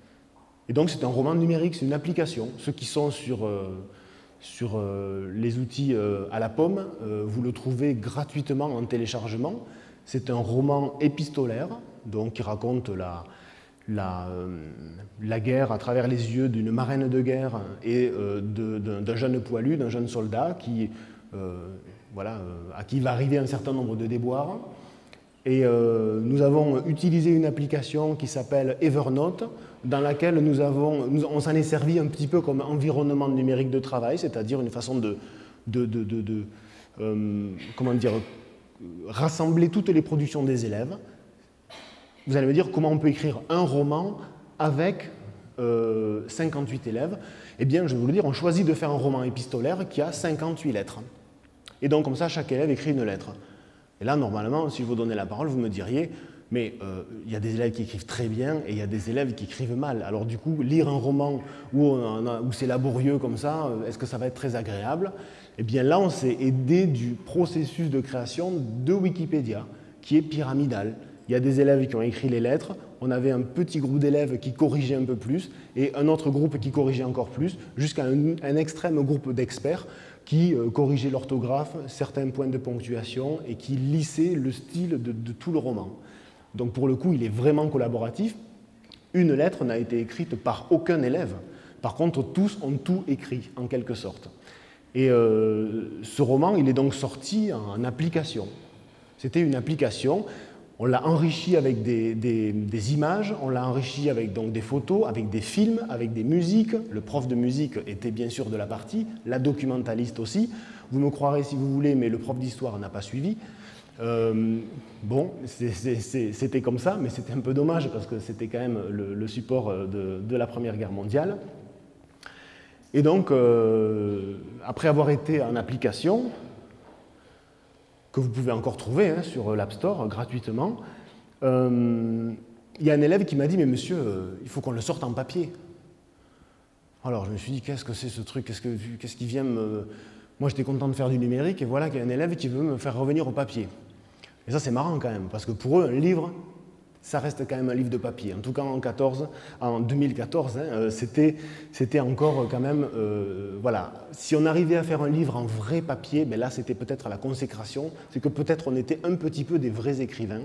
Et donc c'est un roman numérique, c'est une application. Ceux qui sont sur, euh, sur euh, les outils euh, à la pomme, euh, vous le trouvez gratuitement en téléchargement. C'est un roman épistolaire, donc qui raconte la, la, euh, la guerre à travers les yeux d'une marraine de guerre et euh, d'un jeune poilu, d'un jeune soldat qui, euh, voilà, euh, à qui va arriver un certain nombre de déboires. Et euh, nous avons utilisé une application qui s'appelle Evernote, dans laquelle nous avons, nous, on s'en est servi un petit peu comme environnement numérique de travail, c'est-à-dire une façon de, de, de, de, de euh, comment dire, rassembler toutes les productions des élèves. Vous allez me dire comment on peut écrire un roman avec euh, cinquante-huit élèves. Eh bien, je vais vous le dire, on choisit de faire un roman épistolaire qui a cinquante-huit lettres. Et donc, comme ça, chaque élève écrit une lettre. Et là, normalement, si je vous donnais la parole, vous me diriez, mais euh, il y a des élèves qui écrivent très bien et il y a des élèves qui écrivent mal. Alors du coup, lire un roman où, où c'est laborieux comme ça, est-ce que ça va être très agréable? Eh bien là, on s'est aidé du processus de création de Wikipédia, qui est pyramidal. Il y a des élèves qui ont écrit les lettres, on avait un petit groupe d'élèves qui corrigeait un peu plus, et un autre groupe qui corrigeait encore plus, jusqu'à un, un extrême groupe d'experts qui euh, corrigeaient l'orthographe, certains points de ponctuation, et qui lissaient le style de, de tout le roman. Donc pour le coup, il est vraiment collaboratif. Une lettre n'a été écrite par aucun élève. Par contre, tous ont tout écrit, en quelque sorte. Et euh, ce roman, il est donc sorti en application. C'était une application. On l'a enrichi avec des, des, des images, on l'a enrichi avec donc, des photos, avec des films, avec des musiques. Le prof de musique était bien sûr de la partie, la documentaliste aussi. Vous me croirez si vous voulez, mais le prof d'histoire n'a pas suivi. Euh, bon, c'était comme ça, mais c'était un peu dommage parce que c'était quand même le, le support de, de la Première Guerre mondiale. Et donc, euh, après avoir été en application, que vous pouvez encore trouver hein, sur l'App Store gratuitement, euh, il y a un élève qui m'a dit « Mais monsieur, euh, il faut qu'on le sorte en papier. » Alors je me suis dit « Qu'est-ce que c'est ce truc? Qu'est-ce que, qu'est-ce qui vient me... » Moi j'étais content de faire du numérique et voilà qu'il y a un élève qui veut me faire revenir au papier. Et ça c'est marrant quand même, parce que pour eux, un livre, ça reste quand même un livre de papier. En tout cas en, quatorze, en deux mille quatorze, hein, c'était encore quand même... Euh, voilà. Si on arrivait à faire un livre en vrai papier, ben là c'était peut-être la consécration, c'est que peut-être on était un petit peu des vrais écrivains.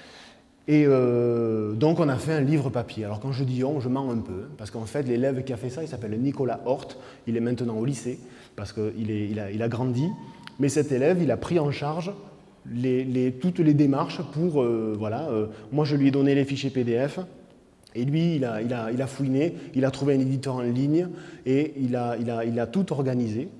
Et euh, donc on a fait un livre papier. Alors quand je dis on, je mens un peu, parce qu'en fait l'élève qui a fait ça, il s'appelle Nicolas Hort, il est maintenant au lycée, parce qu'il il a, il a grandi, mais cet élève, il a pris en charge les, les, toutes les démarches pour, euh, voilà, euh, moi je lui ai donné les fichiers P D F, et lui, il a, il a, il a fouiné, il a trouvé un éditeur en ligne, et il a, il a, il a tout organisé.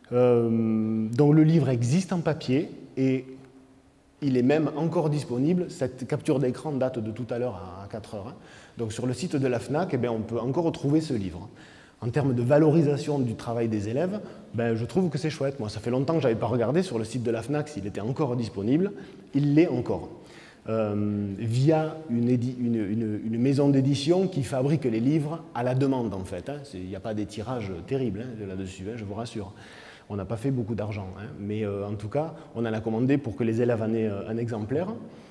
Euh, donc le livre existe en papier, et il est même encore disponible. Cette capture d'écran date de tout à l'heure à quatre heures. Donc sur le site de la FNAC, eh bien, on peut encore retrouver ce livre. En termes de valorisation du travail des élèves, ben, je trouve que c'est chouette. Moi, ça fait longtemps que je n'avais pas regardé sur le site de la FNAC s'il était encore disponible. Il l'est encore. Euh, via une, une, une, une maison d'édition qui fabrique les livres à la demande, en fait. Hein. Il n'y a pas des tirages terribles hein, là-dessus, hein, je vous rassure. On n'a pas fait beaucoup d'argent, hein, mais euh, en tout cas, on en a commandé pour que les élèves en aient euh, un exemplaire.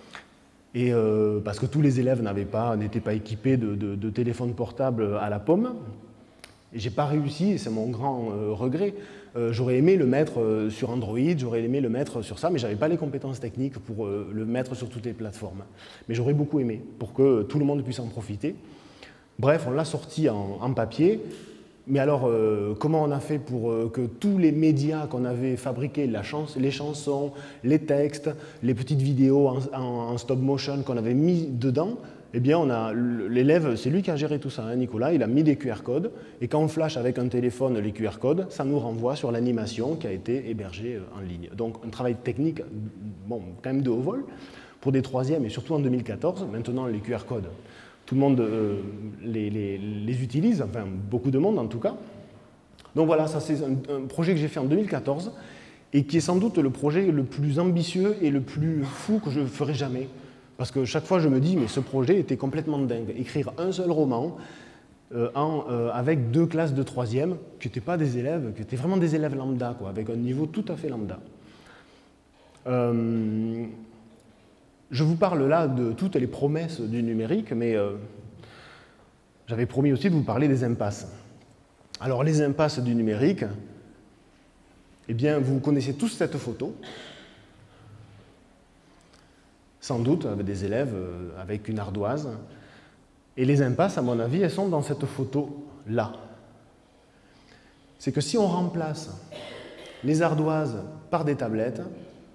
Et euh, parce que tous les élèves n'avaient pas, n'étaient pas équipés de, de, de téléphone portable à la pomme. Et j'ai pas réussi, c'est mon grand euh, regret. Euh, j'aurais aimé le mettre euh, sur Android, j'aurais aimé le mettre sur ça, mais j'avais pas les compétences techniques pour euh, le mettre sur toutes les plateformes. Mais j'aurais beaucoup aimé, pour que tout le monde puisse en profiter. Bref, on l'a sorti en, en papier. Mais alors, euh, comment on a fait pour euh, que tous les médias qu'on avait fabriqués, la chans les chansons, les textes, les petites vidéos en, en, en stop motion qu'on avait mis dedans, eh bien, on a l'élève, c'est lui qui a géré tout ça, hein, Nicolas, il a mis des Q R codes, et quand on flash avec un téléphone les Q R codes, ça nous renvoie sur l'animation qui a été hébergée en ligne. Donc, un travail technique, bon, quand même de haut vol, pour des troisièmes, et surtout en deux mille quatorze, maintenant, les Q R codes, tout le monde euh, les, les, les utilise, enfin, beaucoup de monde en tout cas. Donc voilà, ça c'est un, un projet que j'ai fait en deux mille quatorze, et qui est sans doute le projet le plus ambitieux et le plus fou que je ferai jamais. Parce que chaque fois, je me dis, mais ce projet était complètement dingue. Écrire un seul roman euh, en, euh, avec deux classes de troisième, qui n'étaient pas des élèves, qui étaient vraiment des élèves lambda, quoi, avec un niveau tout à fait lambda. Euh, je vous parle là de toutes les promesses du numérique, mais euh, j'avais promis aussi de vous parler des impasses. Alors, les impasses du numérique, eh bien, vous connaissez tous cette photo, sans doute, avec des élèves avec une ardoise. Et les impasses, à mon avis, elles sont dans cette photo-là. C'est que si on remplace les ardoises par des tablettes,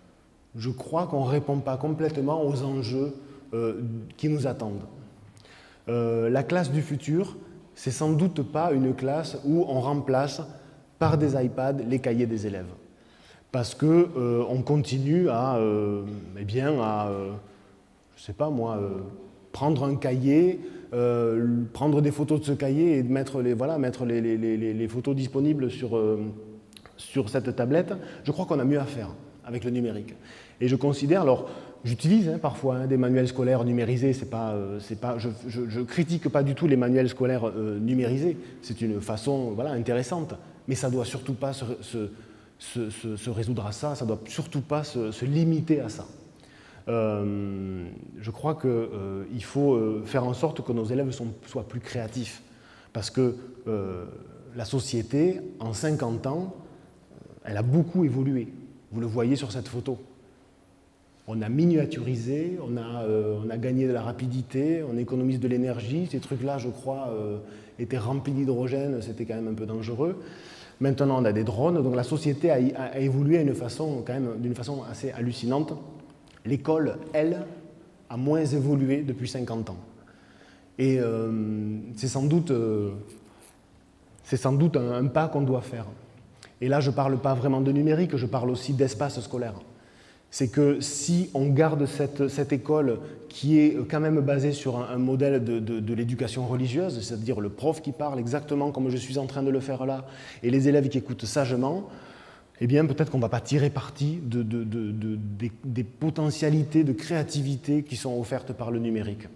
je crois qu'on ne répond pas complètement aux enjeux euh, qui nous attendent. Euh, la classe du futur, c'est sans doute pas une classe où on remplace par des iPads les cahiers des élèves. Parce qu'on euh, continue à, euh, eh bien, à euh, je ne sais pas moi, euh, prendre un cahier, euh, prendre des photos de ce cahier et mettre les, voilà, mettre les, les, les, les photos disponibles sur, euh, sur cette tablette. Je crois qu'on a mieux à faire avec le numérique. Et je considère, alors j'utilise hein, parfois hein, des manuels scolaires numérisés, c'est pas, euh, c'est pas, je ne critique pas du tout les manuels scolaires euh, numérisés, c'est une façon voilà, intéressante, mais ça ne doit surtout pas se, se, se, se, se résoudre à ça, ça ne doit surtout pas se, se limiter à ça. Euh, je crois qu'il euh, faut euh, faire en sorte que nos élèves sont, soient plus créatifs, parce que euh, la société, en cinquante ans, elle a beaucoup évolué. Vous le voyez sur cette photo. On a miniaturisé, on a, euh, on a gagné de la rapidité, on économise de l'énergie. Ces trucs-là, je crois, euh, étaient remplis d'hydrogène, c'était quand même un peu dangereux. Maintenant, on a des drones, donc la société a, a évolué d'une façon, quand même, d'une façon assez hallucinante. L'école, elle, a moins évolué depuis cinquante ans. Et euh, c'est sans doute, euh, c'est sans doute un, un pas qu'on doit faire. Et là, je ne parle pas vraiment de numérique, je parle aussi d'espace scolaire. C'est que si on garde cette, cette école qui est quand même basée sur un, un modèle de, de, de l'éducation religieuse, c'est-à-dire le prof qui parle exactement comme je suis en train de le faire là, et les élèves qui écoutent sagement, eh bien peut-être qu'on ne va pas tirer parti de, de, de, de, des, des potentialités de créativité qui sont offertes par le numérique.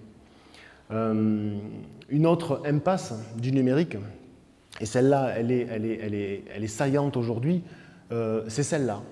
Euh, une autre impasse du numérique, et celle-là, elle est, elle est, elle est, elle est saillante aujourd'hui, euh, c'est celle-là.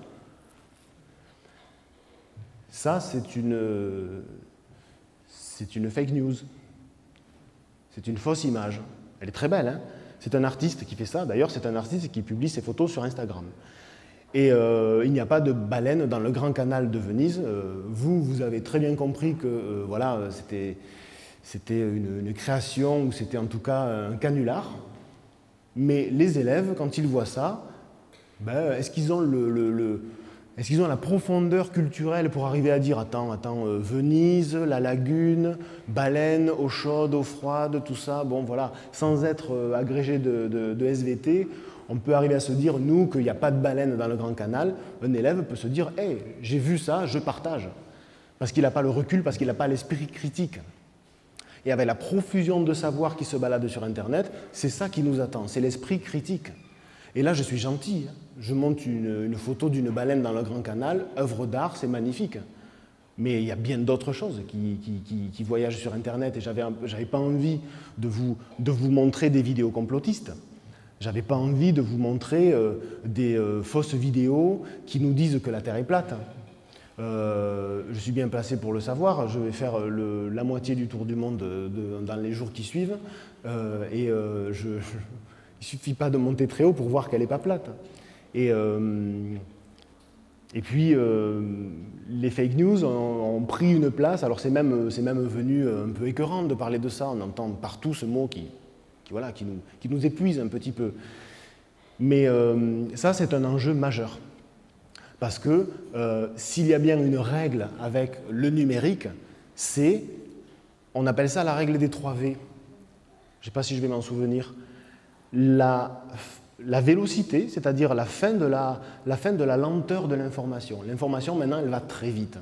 Ça, c'est une, c'est une fake news. C'est une fausse image. Elle est très belle, hein? C'est un artiste qui fait ça. D'ailleurs, c'est un artiste qui publie ses photos sur Instagram. Et euh, il n'y a pas de baleine dans le Grand Canal de Venise. Euh, vous, vous avez très bien compris que euh, voilà, c'était, c'était une, une création, ou c'était en tout cas un canular. Mais les élèves, quand ils voient ça, ben, est-ce qu'ils ont le... le, le Est-ce qu'ils ont la profondeur culturelle pour arriver à dire « Attends, attends, euh, Venise, la lagune, baleine, eau chaude, eau froide, tout ça, bon voilà, sans être euh, agrégé de, de, de S V T, on peut arriver à se dire, nous, qu'il n'y a pas de baleine dans le Grand Canal. Un élève peut se dire « Hey, j'ai vu ça, je partage ». Parce qu'il n'a pas le recul, parce qu'il n'a pas l'esprit critique. Et avec la profusion de savoir qui se balade sur Internet, c'est ça qui nous attend, c'est l'esprit critique. Et là, je suis gentil. Je monte une, une photo d'une baleine dans le Grand Canal, œuvre d'art, c'est magnifique. Mais il y a bien d'autres choses qui, qui, qui, qui voyagent sur Internet et j'avais j'avais pas envie de vous, de vous montrer des vidéos complotistes. J'avais pas envie de vous montrer euh, des euh, fausses vidéos qui nous disent que la Terre est plate. Euh, je suis bien placé pour le savoir. Je vais faire le, la moitié du tour du monde de, de, dans les jours qui suivent. Euh, et euh, je... je Il ne suffit pas de monter très haut pour voir qu'elle n'est pas plate. Et, euh, et puis, euh, les fake news ont, ont pris une place. Alors, c'est même, c'est même venu un peu écœurant de parler de ça. On entend partout ce mot qui, qui, voilà, qui, nous, qui nous épuise un petit peu. Mais euh, ça, c'est un enjeu majeur. Parce que euh, s'il y a bien une règle avec le numérique, c'est On appelle ça la règle des trois V. Je ne sais pas si je vais m'en souvenir. La, la vélocité, c'est-à-dire la, fin de la, la fin de la lenteur de l'information. L'information, maintenant, elle va très vite.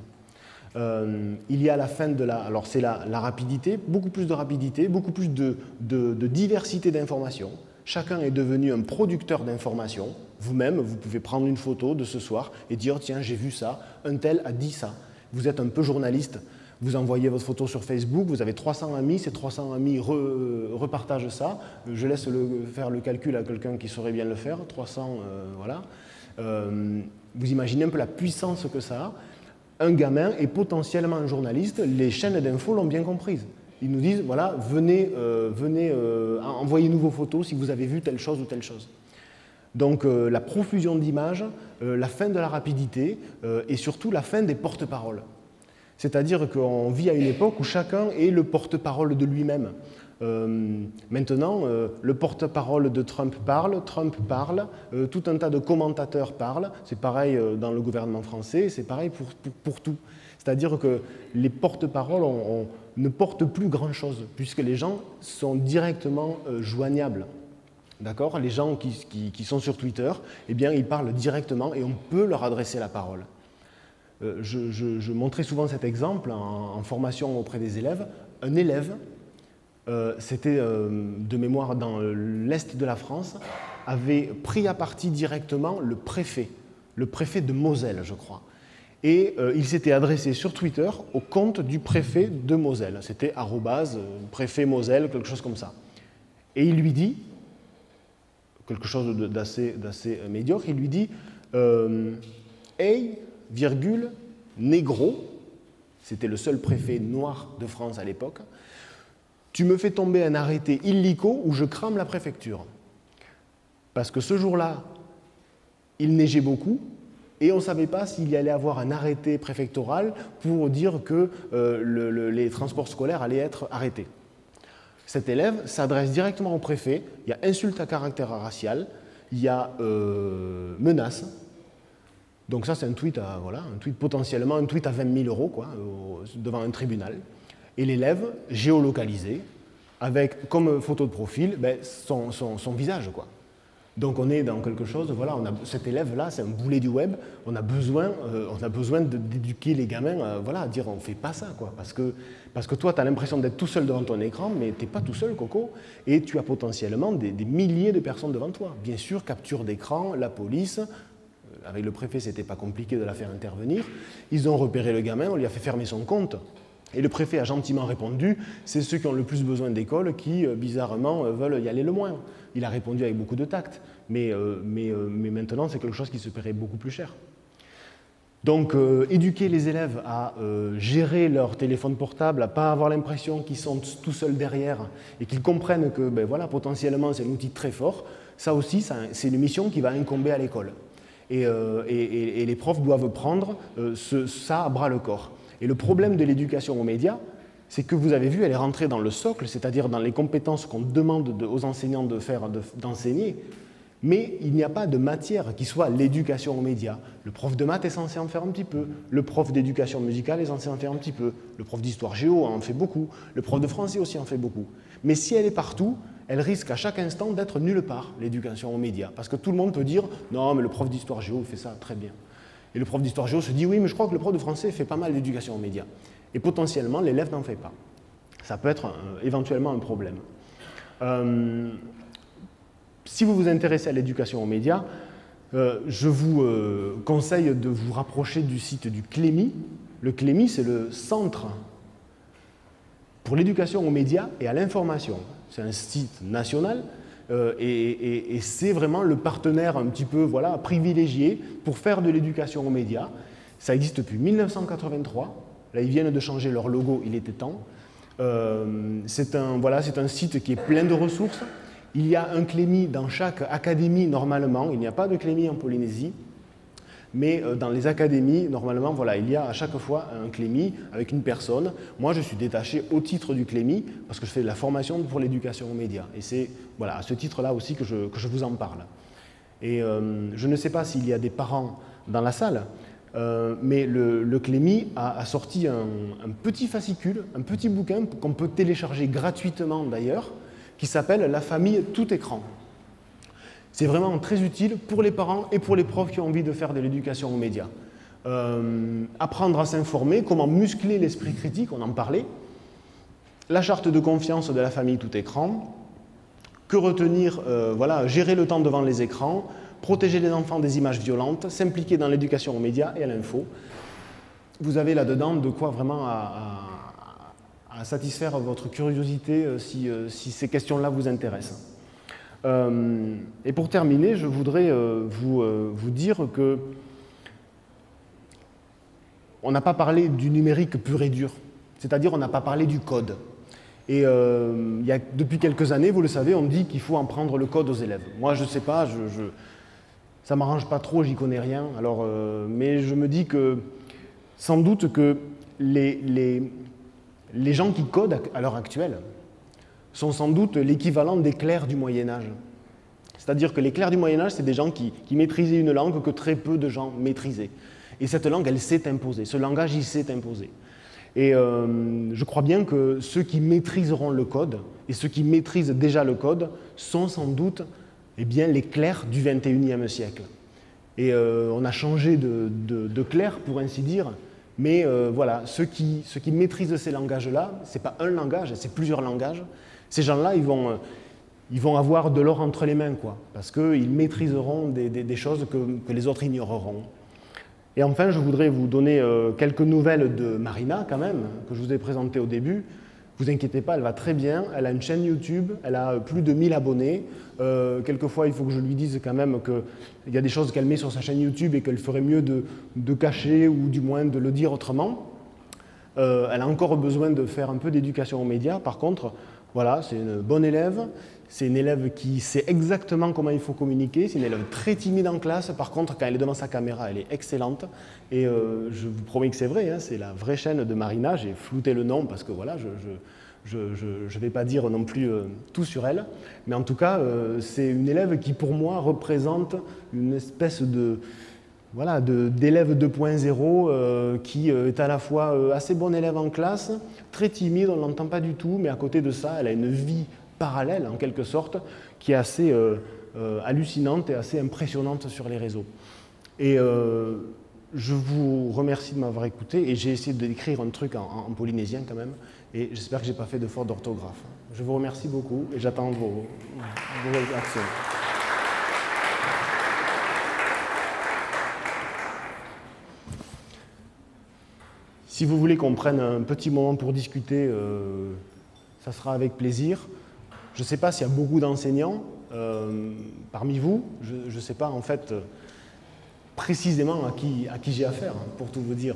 Euh, il y a la fin de la... Alors, c'est la, la rapidité, beaucoup plus de rapidité, beaucoup plus de, de, de diversité d'informations. Chacun est devenu un producteur d'informations. Vous-même, vous pouvez prendre une photo de ce soir et dire « Tiens, j'ai vu ça, un tel a dit ça ». Vous êtes un peu journaliste. Vous envoyez votre photo sur Facebook, vous avez trois cents amis, ces trois cents amis re, repartagent ça. Je laisse le, faire le calcul à quelqu'un qui saurait bien le faire, trois cents, euh, voilà. Euh, vous imaginez un peu la puissance que ça a. Un gamin est potentiellement un journaliste, les chaînes d'infos l'ont bien comprise. Ils nous disent, voilà, venez, euh, venez euh, envoyez-nous vos photos si vous avez vu telle chose ou telle chose. Donc euh, la profusion d'images, euh, la fin de la rapidité euh, et surtout la fin des porte-paroles. C'est-à-dire qu'on vit à une époque où chacun est le porte-parole de lui-même. Euh, maintenant, euh, le porte-parole de Trump parle, Trump parle, euh, tout un tas de commentateurs parlent, c'est pareil euh, dans le gouvernement français, c'est pareil pour, pour, pour tout. C'est-à-dire que les porte-paroles on, on, ne portent plus grand-chose, puisque les gens sont directement euh, joignables. D'accord ? Les gens qui, qui, qui sont sur Twitter, eh bien, ils parlent directement et on peut leur adresser la parole. Je, je, je montrais souvent cet exemple en, en formation auprès des élèves. Un élève, euh, c'était euh, de mémoire dans l'est de la France, avait pris à partie directement le préfet, le préfet de Moselle, je crois. Et euh, il s'était adressé sur Twitter au compte du préfet de Moselle. C'était arrobase, préfet Moselle, quelque chose comme ça. Et il lui dit, quelque chose d'assez d'assez médiocre, il lui dit euh, « Hey !» virgule, négro, c'était le seul préfet noir de France à l'époque, tu me fais tomber un arrêté illico où je crame la préfecture. Parce que ce jour-là, il neigeait beaucoup et on ne savait pas s'il y allait avoir un arrêté préfectoral pour dire que euh, le, le, les transports scolaires allaient être arrêtés. Cet élève s'adresse directement au préfet, il y a insulte à caractère racial, il y a euh, menace. Donc ça, c'est un tweet, à, voilà, un tweet potentiellement, un tweet à vingt mille euros quoi, au, devant un tribunal. Et l'élève, géolocalisé, avec comme photo de profil ben, son, son, son visage. Quoi. Donc on est dans quelque chose, voilà, on a, cet élève-là, c'est un boulet du web, on a besoin, euh, on a besoin d'éduquer les gamins euh, voilà, à dire on ne fait pas ça. Quoi, parce, que, parce que toi, tu as l'impression d'être tout seul devant ton écran, mais tu n'es pas tout seul, Coco, et tu as potentiellement des, des milliers de personnes devant toi. Bien sûr, capture d'écran, la police... Avec le préfet, ce n'était pas compliqué de la faire intervenir. Ils ont repéré le gamin, on lui a fait fermer son compte. Et le préfet a gentiment répondu, c'est ceux qui ont le plus besoin d'école qui, bizarrement, veulent y aller le moins. Il a répondu avec beaucoup de tact, mais, euh, mais, euh, mais maintenant, c'est quelque chose qui se paierait beaucoup plus cher. Donc, euh, éduquer les élèves à euh, gérer leur téléphone portable, à ne pas avoir l'impression qu'ils sont tout seuls derrière et qu'ils comprennent que, ben voilà, potentiellement, c'est un outil très fort, ça aussi, c'est une mission qui va incomber à l'école. Et, euh, et, et les profs doivent prendre euh, ce, ça à bras-le-corps. Et le problème de l'éducation aux médias, c'est que vous avez vu, elle est rentrée dans le socle, c'est-à-dire dans les compétences qu'on demande de, aux enseignants de faire, de, d'enseigner, mais il n'y a pas de matière qui soit l'éducation aux médias. Le prof de maths est censé en faire un petit peu, le prof d'éducation musicale est censé en faire un petit peu, le prof d'histoire géo en fait beaucoup, le prof de français aussi en fait beaucoup. Mais si elle est partout, elle risque à chaque instant d'être nulle part, l'éducation aux médias. Parce que tout le monde peut dire « Non, mais le prof d'histoire géo fait ça très bien ». Et le prof d'histoire géo se dit « Oui, mais je crois que le prof de français fait pas mal d'éducation aux médias ». Et potentiellement, l'élève n'en fait pas. Ça peut être un, éventuellement un problème. Euh, si vous vous intéressez à l'éducation aux médias, euh, je vous euh, conseille de vous rapprocher du site du Clémy. Le Clémy, c'est le Centre pour l'éducation aux médias et à l'information. C'est un site national euh, et, et, et c'est vraiment le partenaire un petit peu voilà, privilégié pour faire de l'éducation aux médias. Ça existe depuis mille neuf cent quatre-vingt-trois. Là, ils viennent de changer leur logo, il était temps. Euh, c'est un, voilà, c'est un site qui est plein de ressources. Il y a un Clémy dans chaque académie normalement. Il n'y a pas de Clémy en Polynésie. Mais dans les académies, normalement, voilà, il y a à chaque fois un Clémy avec une personne. Moi, je suis détaché au titre du Clémy parce que je fais de la formation pour l'éducation aux médias. Et c'est voilà, à ce titre-là aussi que je, que je vous en parle. Et euh, je ne sais pas s'il y a des parents dans la salle, Euh, mais le, le Clémy a, a sorti un, un petit fascicule, un petit bouquin qu'on peut télécharger gratuitement d'ailleurs, qui s'appelle « La famille tout écran ». C'est vraiment très utile pour les parents et pour les profs qui ont envie de faire de l'éducation aux médias. Euh, apprendre à s'informer, comment muscler l'esprit critique, on en parlait. La charte de confiance de la famille tout écran. Que retenir, euh, voilà, gérer le temps devant les écrans, protéger les enfants des images violentes, s'impliquer dans l'éducation aux médias et à l'info. Vous avez là-dedans de quoi vraiment à, à, à satisfaire votre curiosité euh, si, euh, si ces questions-là vous intéressent. Euh, et pour terminer, je voudrais euh, vous, euh, vous dire que on n'a pas parlé du numérique pur et dur, c'est-à-dire on n'a pas parlé du code. Et euh, il y a, depuis quelques années, vous le savez, on dit qu'il faut en prendre le code aux élèves. Moi, je ne sais pas, je, je, ça ne m'arrange pas trop, j'y connais rien. Alors, euh, mais je me dis que, sans doute que les, les, les gens qui codent à l'heure actuelle sont sans doute l'équivalent des clercs du Moyen-Âge. C'est-à-dire que les clercs du Moyen-Âge, c'est des gens qui, qui maîtrisaient une langue que très peu de gens maîtrisaient. Et cette langue, elle s'est imposée. Ce langage, il s'est imposé. Et euh, je crois bien que ceux qui maîtriseront le code, et ceux qui maîtrisent déjà le code, sont sans doute eh bien, les clercs du vingt et unième siècle. Et euh, on a changé de, de, de clerc, pour ainsi dire, mais euh, voilà, ceux qui, ceux qui maîtrisent ces langages-là, ce n'est pas un langage, c'est plusieurs langages. Ces gens-là, ils vont, ils vont avoir de l'or entre les mains, quoi, parce qu'ils maîtriseront des, des, des choses que, que les autres ignoreront. Et enfin, je voudrais vous donner euh, quelques nouvelles de Marina, quand même, que je vous ai présentées au début. Ne vous inquiétez pas, elle va très bien. Elle a une chaîne YouTube, elle a plus de mille abonnés. Euh, quelquefois, il faut que je lui dise quand même qu'il y a des choses qu'elle met sur sa chaîne YouTube et qu'elle ferait mieux de, de cacher ou du moins de le dire autrement. Euh, elle a encore besoin de faire un peu d'éducation aux médias. Par contre, voilà, c'est une bonne élève. C'est une élève qui sait exactement comment il faut communiquer. C'est une élève très timide en classe. Par contre, quand elle est devant sa caméra, elle est excellente. Et euh, je vous promets que c'est vrai, hein, c'est la vraie chaîne de Marina. J'ai flouté le nom parce que voilà, je ne je, je, je, je vais pas dire non plus euh, tout sur elle. Mais en tout cas, euh, c'est une élève qui, pour moi, représente une espèce de... Voilà, d'élève deux point zéro euh, qui euh, est à la fois euh, assez bon élève en classe, très timide, on ne l'entend pas du tout, mais à côté de ça, elle a une vie parallèle, en quelque sorte, qui est assez euh, euh, hallucinante et assez impressionnante sur les réseaux. Et euh, je vous remercie de m'avoir écouté, et j'ai essayé d'écrire un truc en, en polynésien quand même, et j'espère que je n'ai pas fait de faute d'orthographe. Je vous remercie beaucoup, et j'attends vos, vos réactions. Si vous voulez qu'on prenne un petit moment pour discuter, euh, ça sera avec plaisir. Je ne sais pas s'il y a beaucoup d'enseignants euh, parmi vous. Je ne sais pas en fait euh, précisément à qui, à qui j'ai affaire, hein, pour tout vous dire.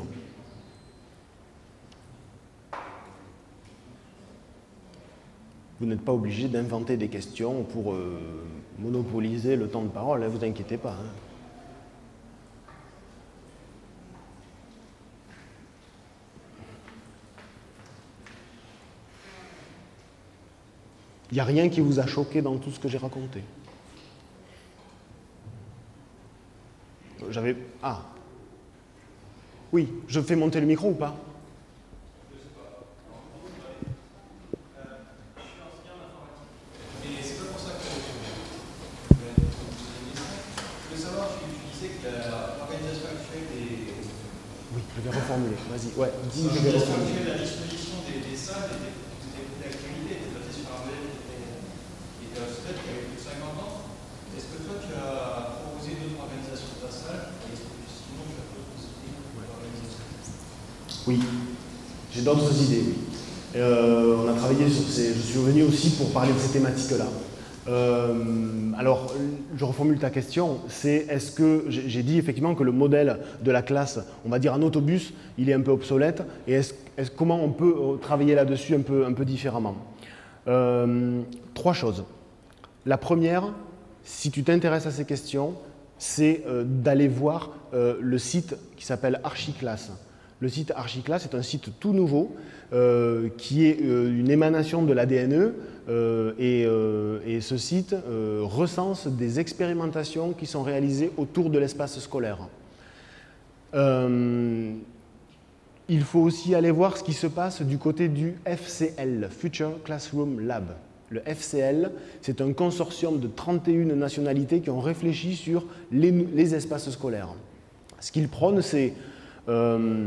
Vous n'êtes pas obligé d'inventer des questions pour euh, monopoliser le temps de parole, ne vous inquiétez pas. Hein. Il n'y a rien qui vous a choqué dans tout ce que j'ai raconté. J'avais... Ah. Oui, je fais monter le micro ou pas? Je sais pas. Euh, je suis enseignant d'informatique. Et c'est pas pour ça que je suis. Je voulais savoir, tu, tu disais que l'organisation actuelle des... Oui, je vais reformuler. Vas-y, ouais, dis, je vais L'organisation reformuler. actuelle, la disposition des, des salles était d'activité, était basée sur un modèle qui était obsolète, qui avait plus de cinquante ans. Est-ce que toi, tu as proposé d'autres organisations de ta salle? Et est-ce que sinon, tu as d'autres idées d'organisation? Oui, j'ai d'autres idées. Euh, on a travaillé sur ces... Je suis venu aussi pour parler de ces thématiques-là. Euh, alors, je reformule ta question, c'est est-ce que, j'ai dit effectivement que le modèle de la classe, on va dire en autobus, il est un peu obsolète, et est-ce, est-ce, comment on peut travailler là-dessus un peu, un peu différemment? euh, Trois choses. La première, si tu t'intéresses à ces questions, c'est euh, d'aller voir euh, le site qui s'appelle Archiclass. Le site Archiclass est un site tout nouveau euh, qui est euh, une émanation de l'A D N E euh, et, euh, et ce site euh, recense des expérimentations qui sont réalisées autour de l'espace scolaire. Euh, il faut aussi aller voir ce qui se passe du côté du F C L, Future Classroom Lab. Le F C L, c'est un consortium de trente et une nationalités qui ont réfléchi sur les, les espaces scolaires. Ce qu'ils prônent, c'est euh,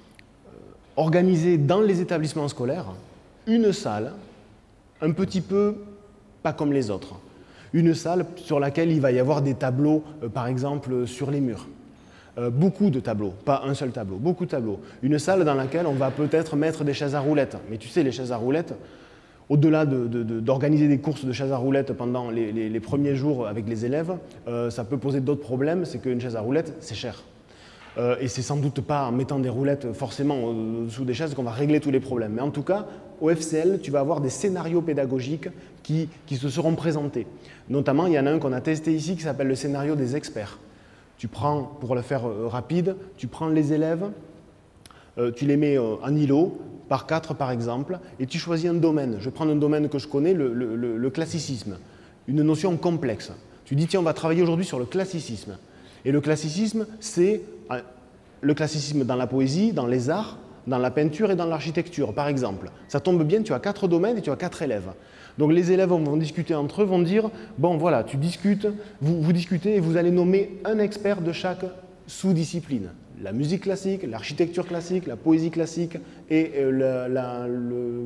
organiser dans les établissements scolaires une salle un petit peu pas comme les autres. Une salle sur laquelle il va y avoir des tableaux, euh, par exemple, sur les murs. Euh, beaucoup de tableaux, pas un seul tableau, beaucoup de tableaux. Une salle dans laquelle on va peut-être mettre des chaises à roulettes. Mais tu sais, les chaises à roulettes, au-delà de, de, de, d'organiser des courses de chaises à roulettes pendant les, les, les premiers jours avec les élèves, euh, ça peut poser d'autres problèmes, c'est qu'une chaise à roulettes, c'est cher. Euh, et c'est sans doute pas en mettant des roulettes forcément au-dessous des chaises qu'on va régler tous les problèmes. Mais en tout cas, au F C L, tu vas avoir des scénarios pédagogiques qui, qui se seront présentés. Notamment, il y en a un qu'on a testé ici qui s'appelle le scénario des experts. Tu prends, pour le faire euh, rapide, tu prends les élèves, euh, tu les mets euh, en îlot, par quatre par exemple, et tu choisis un domaine. Je prends un domaine que je connais, le, le, le classicisme, une notion complexe. Tu dis, tiens, on va travailler aujourd'hui sur le classicisme. Et le classicisme, c'est euh, le classicisme dans la poésie, dans les arts, dans la peinture et dans l'architecture, par exemple. Ça tombe bien, tu as quatre domaines et tu as quatre élèves. Donc les élèves vont discuter entre eux, vont dire, bon voilà, tu discutes, vous, vous discutez et vous allez nommer un expert de chaque sous-discipline. La musique classique, l'architecture classique, la poésie classique et euh, la, la, le...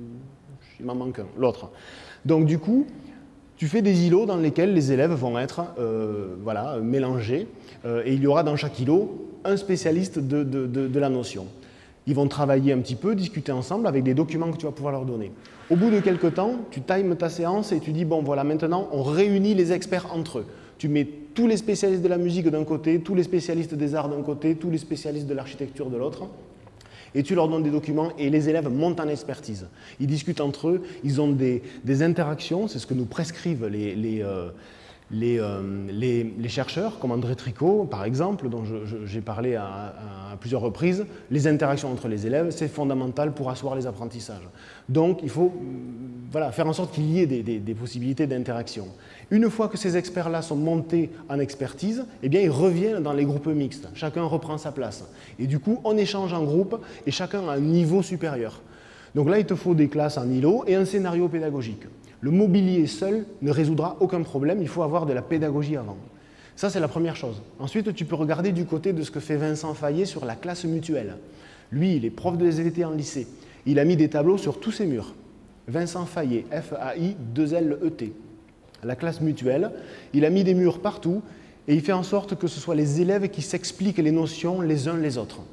il m'en manque un, l'autre. Donc du coup, tu fais des îlots dans lesquels les élèves vont être euh, voilà, mélangés euh, et il y aura dans chaque îlot un spécialiste de, de, de, de la notion. Ils vont travailler un petit peu, discuter ensemble avec des documents que tu vas pouvoir leur donner. Au bout de quelques temps, tu times ta séance et tu dis, bon voilà, maintenant on réunit les experts entre eux. Tu mets tous les spécialistes de la musique d'un côté, tous les spécialistes des arts d'un côté, tous les spécialistes de l'architecture de l'autre, et tu leur donnes des documents et les élèves montent en expertise. Ils discutent entre eux, ils ont des, des interactions, c'est ce que nous prescrivent les, les, euh, les, euh, les, les chercheurs, comme André Tricot, par exemple, dont je, je, j'ai parlé à, à, à plusieurs reprises. Les interactions entre les élèves, c'est fondamental pour asseoir les apprentissages. Donc, il faut voilà, faire en sorte qu'il y ait des, des, des possibilités d'interaction. Une fois que ces experts-là sont montés en expertise, eh bien, ils reviennent dans les groupes mixtes. Chacun reprend sa place. Et du coup, on échange en groupe et chacun a un niveau supérieur. Donc là, il te faut des classes en îlot et un scénario pédagogique. Le mobilier seul ne résoudra aucun problème, il faut avoir de la pédagogie avant. Ça, c'est la première chose. Ensuite, tu peux regarder du côté de ce que fait Vincent Fayet sur la classe mutuelle. Lui, il est prof de S V T en lycée. Il a mis des tableaux sur tous ses murs. Vincent Fayet, F A I deux L E T. La classe mutuelle, il a mis des murs partout et il fait en sorte que ce soit les élèves qui s'expliquent les notions les uns les autres.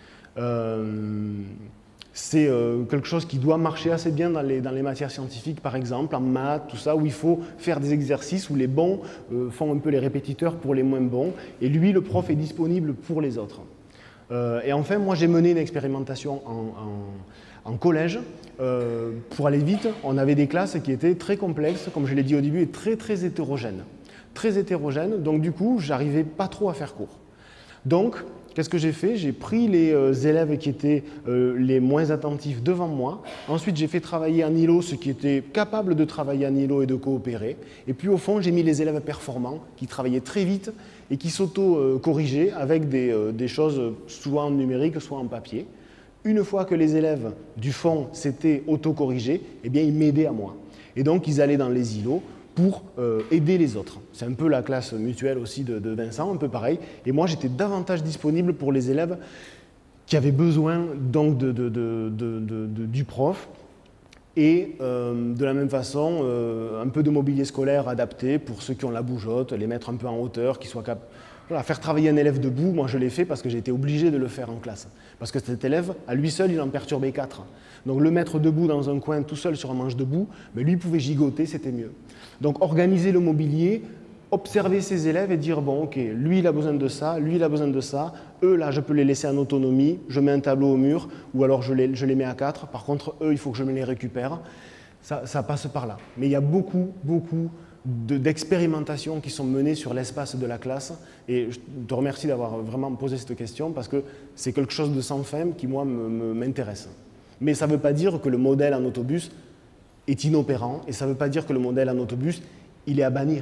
Euh, c'est euh, quelque chose qui doit marcher assez bien dans les, dans les matières scientifiques, par exemple, en maths, tout ça, où il faut faire des exercices où les bons euh, font un peu les répétiteurs pour les moins bons, et lui, le prof, est disponible pour les autres. Euh, et enfin, moi, j'ai mené une expérimentation en, en, en collège. Euh, pour aller vite, on avait des classes qui étaient très complexes, comme je l'ai dit au début, et très, très hétérogènes. Très hétérogènes, donc du coup, j'arrivais pas trop à faire court. Donc, qu'est-ce que j'ai fait? J'ai pris les euh, élèves qui étaient euh, les moins attentifs devant moi. Ensuite, j'ai fait travailler en îlot ceux qui étaient capables de travailler en îlot et de coopérer. Et puis, au fond, j'ai mis les élèves performants qui travaillaient très vite et qui s'auto-corrigeaient avec des, euh, des choses soit en numérique, soit en papier. Une fois que les élèves du fond s'étaient auto-corrigés, eh bien, ils m'aidaient à moi. Et donc, ils allaient dans les îlots pour euh, aider les autres. C'est un peu la classe mutuelle aussi de, de Vincent, un peu pareil. Et moi, j'étais davantage disponible pour les élèves qui avaient besoin donc de, de, de, de, de, de, du prof. Et euh, de la même façon, euh, un peu de mobilier scolaire adapté pour ceux qui ont la bougeotte, les mettre un peu en hauteur, qu'ils soient capables. Voilà, faire travailler un élève debout, moi je l'ai fait parce que j'ai été obligé de le faire en classe. Parce que cet élève, à lui seul, il en perturbait quatre. Donc le mettre debout dans un coin, tout seul sur un manche debout, mais lui pouvait gigoter, c'était mieux. Donc organiser le mobilier, observer ses élèves et dire, bon ok, lui il a besoin de ça, lui il a besoin de ça, eux là je peux les laisser en autonomie, je mets un tableau au mur, ou alors je les, je les mets à quatre, par contre eux il faut que je me les récupère, ça, ça passe par là. Mais il y a beaucoup, beaucoup d'expérimentations qui sont menées sur l'espace de la classe et je te remercie d'avoir vraiment posé cette question parce que c'est quelque chose de sans fin qui moi m'intéresse. Mais ça ne veut pas dire que le modèle en autobus est inopérant et ça ne veut pas dire que le modèle en autobus il est à bannir.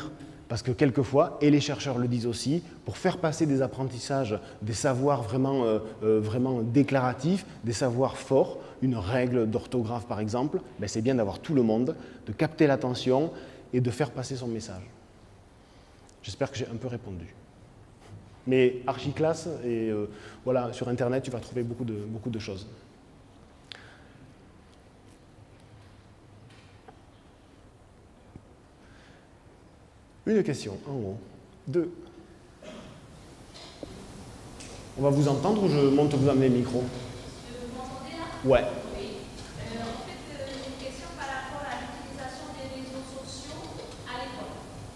Parce que quelquefois, et les chercheurs le disent aussi, pour faire passer des apprentissages, des savoirs vraiment, euh, euh, vraiment déclaratifs, des savoirs forts, une règle d'orthographe par exemple, ben c'est bien d'avoir tout le monde, de capter l'attention et de faire passer son message. J'espère que j'ai un peu répondu. Mais Archiclass, et euh, voilà, sur Internet, tu vas trouver beaucoup de, beaucoup de choses. Une question, en haut. Deux. On va vous entendre ou je monte vous amener le micro? Vous m'entendez là? Ouais. Oui. Euh, en fait, euh, une question par rapport à l'utilisation des réseaux sociaux à l'école.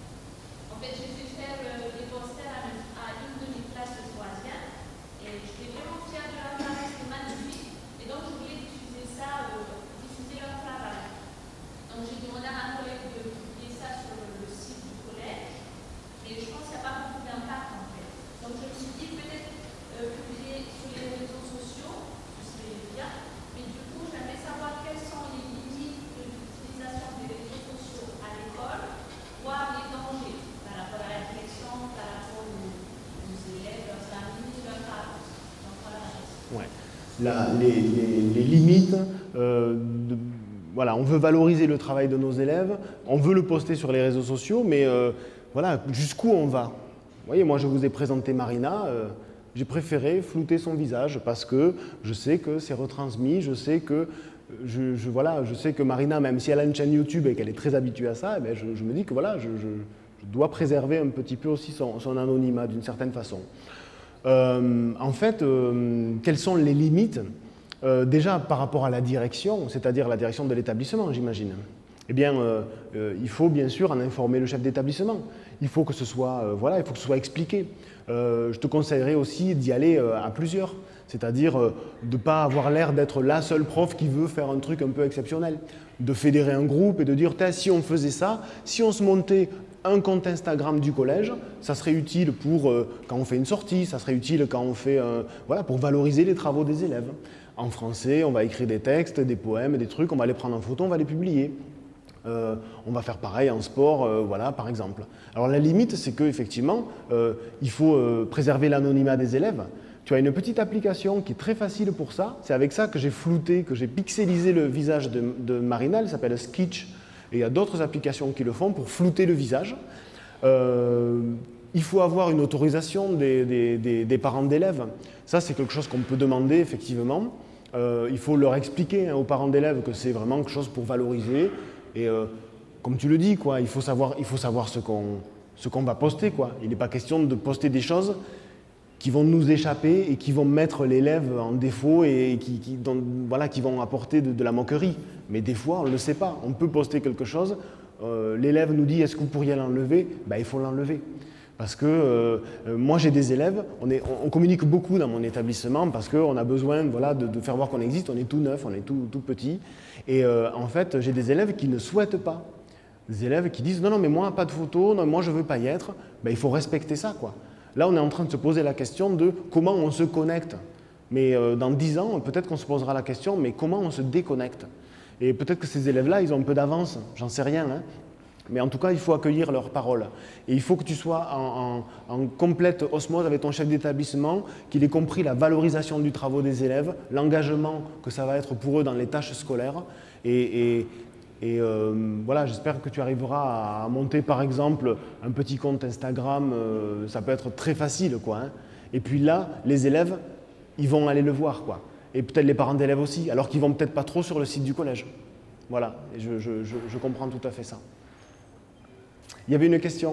En fait, j'ai fait faire euh, des posters à, à une de mes classes de troisième et j'étais vraiment fière de leur travail, c'était magnifique. Et donc, je voulais diffuser ça, euh, diffuser leur travail. Donc, j'ai demandé à ma collègue de publier ça sur le site du collège, mais je pense qu'il n'y a pas beaucoup d'impact en fait. Donc, je me suis dit peut-être euh, publier sur les réseaux sociaux, ce serait bien, mais du coup, j'aimerais savoir quelles sont les limites de l'utilisation des réseaux sociaux à l'école, voire les dangers par rapport à la direction, par rapport aux, aux élèves, leurs amis, leurs parents. Donc, voilà la question. Ouais. La, les, les, les limites, euh, de, voilà, on veut valoriser le travail de nos élèves, on veut le poster sur les réseaux sociaux, mais euh, voilà, jusqu'où on va? Vous voyez, moi je vous ai présenté Marina, euh, j'ai préféré flouter son visage parce que je sais que c'est retransmis, je sais que, je, je, voilà, je sais que Marina, même si elle a une chaîne YouTube et qu'elle est très habituée à ça, eh bien, je, je me dis que voilà, je, je, je dois préserver un petit peu aussi son, son anonymat d'une certaine façon. Euh, en fait, euh, quelles sont les limites? euh, Déjà par rapport à la direction, c'est-à-dire la direction de l'établissement, j'imagine. Eh bien, euh, euh, il faut bien sûr en informer le chef d'établissement. Il faut que ce soit, euh, voilà, il faut que ce soit expliqué. Euh, je te conseillerais aussi d'y aller euh, à plusieurs, c'est-à-dire euh, de ne pas avoir l'air d'être la seule prof qui veut faire un truc un peu exceptionnel, de fédérer un groupe et de dire « si on faisait ça, si on se montait un compte Instagram du collège, ça serait utile pour euh, quand on fait une sortie, ça serait utile quand on fait, euh, voilà, pour valoriser les travaux des élèves. En français, on va écrire des textes, des poèmes, des trucs, on va les prendre en photo, on va les publier. Euh, on va faire pareil en sport, euh, voilà, par exemple. Alors la limite, c'est qu'effectivement, euh, il faut euh, préserver l'anonymat des élèves. Tu as une petite application qui est très facile pour ça. C'est avec ça que j'ai flouté, que j'ai pixelisé le visage de, de Marina. Elle s'appelle Sketch. Et il y a d'autres applications qui le font pour flouter le visage. Euh, il faut avoir une autorisation des, des, des, des parents d'élèves. Ça, c'est quelque chose qu'on peut demander, effectivement. Euh, il faut leur expliquer hein, aux parents d'élèves que c'est vraiment quelque chose pour valoriser. Et euh, comme tu le dis, quoi, il faut savoir, il faut savoir ce qu'on ce qu'on va poster, quoi. Il n'est pas question de poster des choses qui vont nous échapper et qui vont mettre l'élève en défaut et qui, qui, dont, voilà, qui vont apporter de, de la moquerie. Mais des fois, on ne le sait pas. On peut poster quelque chose, euh, l'élève nous dit « est-ce que vous pourriez l'enlever ?» Ben, il faut l'enlever. Parce que euh, moi, j'ai des élèves, on, est, on, on communique beaucoup dans mon établissement parce qu'on a besoin voilà, de, de faire voir qu'on existe, on est tout neuf, on est tout, tout petit. Et euh, en fait, j'ai des élèves qui ne souhaitent pas. Des élèves qui disent « non, non, mais moi, pas de photo, non, moi, je ne veux pas y être. » Ben, il faut respecter ça, quoi. Là, on est en train de se poser la question de comment on se connecte. Mais euh, dans dix ans, peut-être qu'on se posera la question, mais comment on se déconnecte? Et peut-être que ces élèves-là, ils ont un peu d'avance, j'en sais rien. Hein. Mais en tout cas, il faut accueillir leurs paroles. Et il faut que tu sois en, en, en complète osmose avec ton chef d'établissement, qu'il ait compris la valorisation du travail des élèves, l'engagement que ça va être pour eux dans les tâches scolaires. Et, et, et euh, voilà, j'espère que tu arriveras à monter, par exemple, un petit compte Instagram. Euh, ça peut être très facile, quoi. Hein. Et puis là, les élèves, ils vont aller le voir, quoi. Et peut-être les parents d'élèves aussi, alors qu'ils ne vont peut-être pas trop sur le site du collège. Voilà, et je, je, je, je comprends tout à fait ça. Il y avait une question?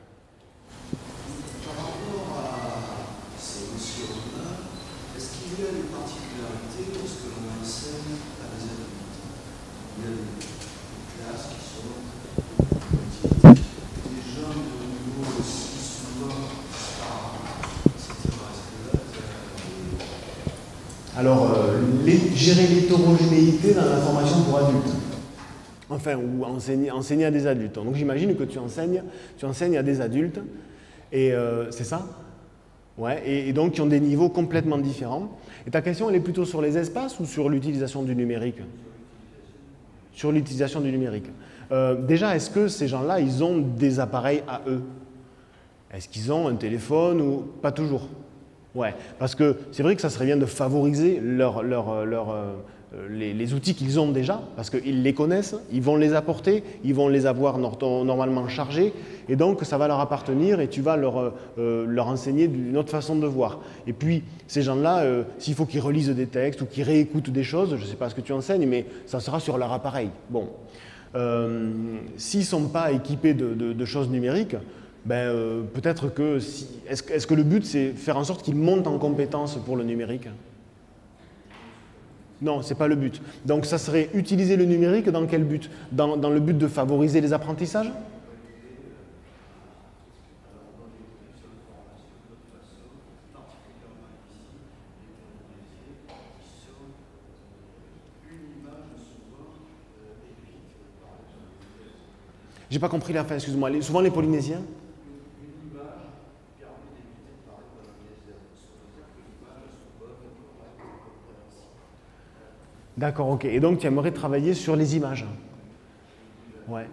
Par rapport à ces notions-là, est-ce qu'il y a une particularité lorsque l'on enseigne à des adultes? Il y a des classes qui sont petites, des gens de niveau aussi souvent, et cetera. Est-ce que là, tu as... Alors, euh, les, gérer l'hétérogénéité dans la formation pour adultes. Enfin, ou enseigner, enseigner à des adultes. Donc j'imagine que tu enseignes, tu enseignes à des adultes, et euh, c'est ça? Ouais, et, et donc qui ont des niveaux complètement différents. Et ta question, elle est plutôt sur les espaces ou sur l'utilisation du numérique? sur l'utilisation du numérique. Euh, déjà, est-ce que ces gens-là, ils ont des appareils à eux? Est-ce qu'ils ont un téléphone ou pas toujours? Ouais, parce que c'est vrai que ça serait bien de favoriser leur, leur, leur, euh, les, les outils qu'ils ont déjà, parce qu'ils les connaissent, ils vont les apporter, ils vont les avoir normalement chargés, et donc ça va leur appartenir et tu vas leur, euh, leur enseigner d'une autre façon de voir. Et puis, ces gens-là, euh, s'il faut qu'ils relisent des textes ou qu'ils réécoutent des choses, je ne sais pas ce que tu enseignes, mais ça sera sur leur appareil. Bon. Euh, s'ils ne sont pas équipés de, de, de choses numériques, ben, euh, peut-être que... Si, est-ce, est-ce que le but, c'est faire en sorte qu'ils montent en compétences pour le numérique? Non, ce n'est pas le but. Donc ça serait utiliser le numérique dans quel but? dans, dans le but de favoriser les apprentissages? J'ai pas compris la fin, excuse-moi. Les, souvent les Polynésiens? D'accord, ok. Et donc tu aimerais travailler sur les images? Ouais.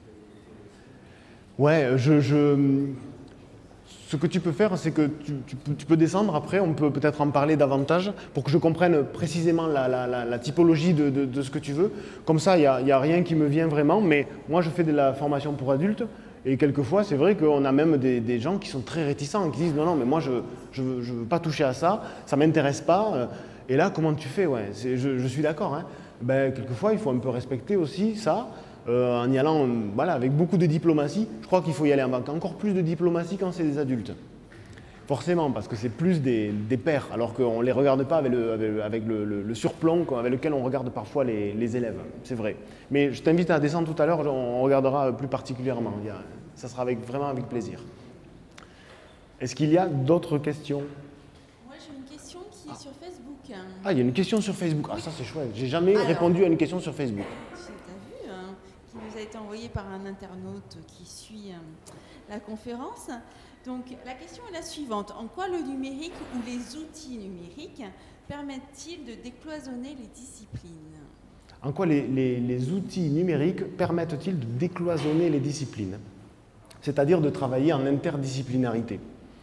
Ouais, je, je... ce que tu peux faire, c'est que tu, tu, tu peux descendre après, on peut peut-être en parler davantage pour que je comprenne précisément la, la, la, la typologie de, de, de ce que tu veux. Comme ça, il n'y a, y a rien qui me vient vraiment, mais moi je fais de la formation pour adultes et quelquefois c'est vrai qu'on a même des, des gens qui sont très réticents, qui disent non, non, mais moi je ne veux, je veux pas toucher à ça, ça ne m'intéresse pas. Et là, comment tu fais? Ouais, je, je suis d'accord. Hein. Ben, quelquefois, il faut un peu respecter aussi ça. Euh, en y allant voilà, avec beaucoup de diplomatie. Je crois qu'il faut y aller avec encore plus de diplomatie quand c'est des adultes. Forcément, parce que c'est plus des, des pairs, alors qu'on ne les regarde pas avec le, avec, avec le, le, le surplomb avec lequel on regarde parfois les, les élèves. C'est vrai. Mais je t'invite à descendre tout à l'heure, on regardera plus particulièrement. Il y a, ça sera avec, vraiment avec plaisir. Est-ce qu'il y a d'autres questions? Moi, j'ai une question qui est sur Facebook. Ah, il y a une question sur Facebook. Ah, ça c'est chouette. J'ai jamais Alors, répondu à une question sur Facebook. Qui nous a été envoyé par un internaute qui suit euh, la conférence. Donc la question est la suivante. En quoi le numérique ou les outils numériques permettent-ils de décloisonner les disciplines? En quoi les, les, les outils numériques permettent-ils de décloisonner les disciplines? C'est-à-dire de travailler en interdisciplinarité.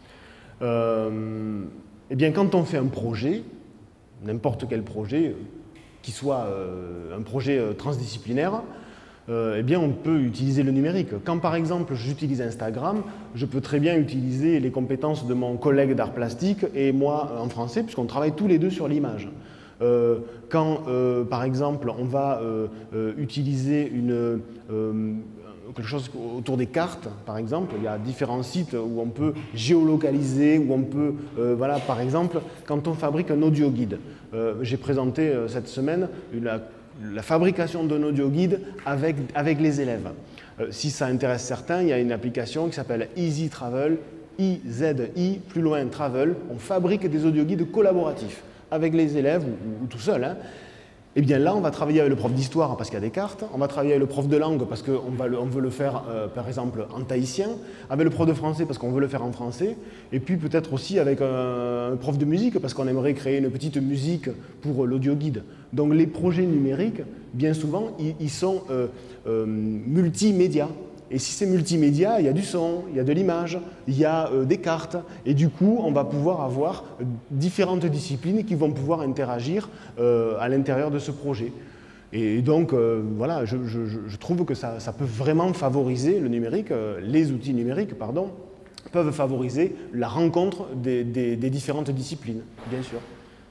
Euh, eh bien, quand on fait un projet, n'importe quel projet, qui soit euh, un projet euh, transdisciplinaire, Euh, eh bien, on peut utiliser le numérique. Quand, par exemple, j'utilise Instagram, je peux très bien utiliser les compétences de mon collègue d'art plastique et moi en français, puisqu'on travaille tous les deux sur l'image. Euh, quand, euh, par exemple, on va euh, euh, utiliser une, euh, quelque chose autour des cartes, par exemple, il y a différents sites où on peut géolocaliser, où on peut, euh, voilà, par exemple, quand on fabrique un audio guide. Euh, j'ai présenté euh, cette semaine la la fabrication d'un audio guide avec, avec les élèves. Euh, si ça intéresse certains, il y a une application qui s'appelle Easy Travel, I Z I, plus loin Travel. On fabrique des audio guides collaboratifs avec les élèves ou, ou tout seul. Hein. Et bien là, on va travailler avec le prof d'histoire parce qu'il y a des cartes, on va travailler avec le prof de langue parce qu'on on veut le faire, euh, par exemple, en tahitien, avec le prof de français parce qu'on veut le faire en français, et puis peut-être aussi avec un, un prof de musique parce qu'on aimerait créer une petite musique pour l'audio guide. Donc les projets numériques, bien souvent, ils, ils sont euh, euh, multimédia. Et si c'est multimédia, il y a du son, il y a de l'image, il y a euh, des cartes. Et du coup, on va pouvoir avoir différentes disciplines qui vont pouvoir interagir euh, à l'intérieur de ce projet. Et donc, euh, voilà, je, je, je trouve que ça, ça peut vraiment favoriser le numérique, euh, les outils numériques, pardon, peuvent favoriser la rencontre des, des, des différentes disciplines, bien sûr.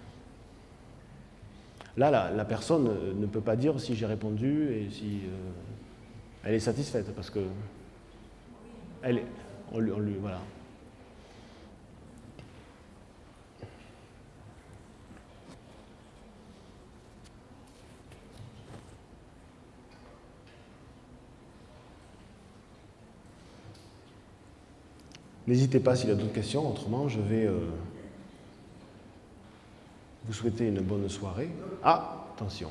Là, la, la personne ne peut pas dire si j'ai répondu et si... Euh, elle est satisfaite parce que elle est, on lui, on lui, voilà. N'hésitez pas s'il y a d'autres questions, autrement je vais euh, vous souhaiter une bonne soirée. Ah, attention.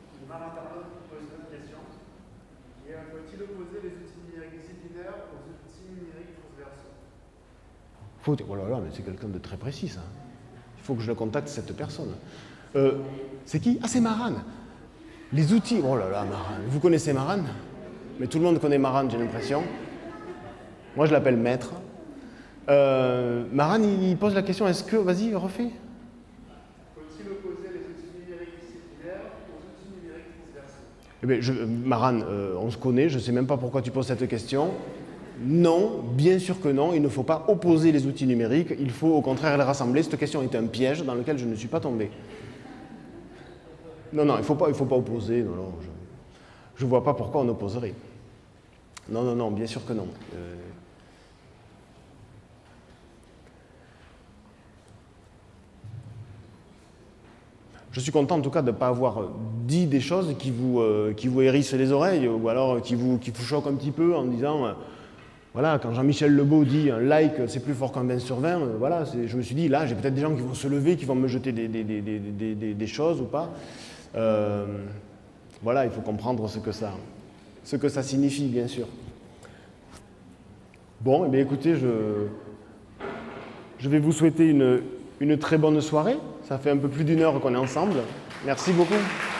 Faut-il opposer les outils numériques disciplinaires aux outils numériques transversaux? Faut, oh là là, mais c'est quelqu'un de très précis, ça. Il faut que je contacte cette personne. Euh, c'est qui? Ah, c'est Marane. Les outils, oh là là, Maran. Vous connaissez Maran? Mais tout le monde connaît Maran, j'ai l'impression. Moi, je l'appelle maître. Euh, Maran, il pose la question, est-ce que... Vas-y, refais. Faut-il opposer les outils numériques disciplinaires aux outils numériques transversaux? Eh bien, je, Maran, euh, on se connaît, je ne sais même pas pourquoi tu poses cette question. Non, bien sûr que non, il ne faut pas opposer les outils numériques, il faut au contraire les rassembler. Cette question est un piège dans lequel je ne suis pas tombé. Non, non, il ne faut pas, il faut pas opposer, non, non, je ne vois pas pourquoi on opposerait. Non, non, non, bien sûr que non. Euh, Je suis content en tout cas de ne pas avoir dit des choses qui vous, euh, qui vous hérissent les oreilles ou alors qui vous, qui vous choquent un petit peu en disant, euh, voilà, quand Jean-Michel Lebeau dit un like c'est plus fort qu'un vingt sur vingt, euh, voilà, je me suis dit là j'ai peut-être des gens qui vont se lever, qui vont me jeter des, des, des, des, des, des choses ou pas. Euh, voilà, il faut comprendre ce que ça, ce que ça signifie bien sûr. Bon, eh bien écoutez, je, je vais vous souhaiter une, une très bonne soirée. Ça fait un peu plus d'une heure qu'on est ensemble. Merci beaucoup.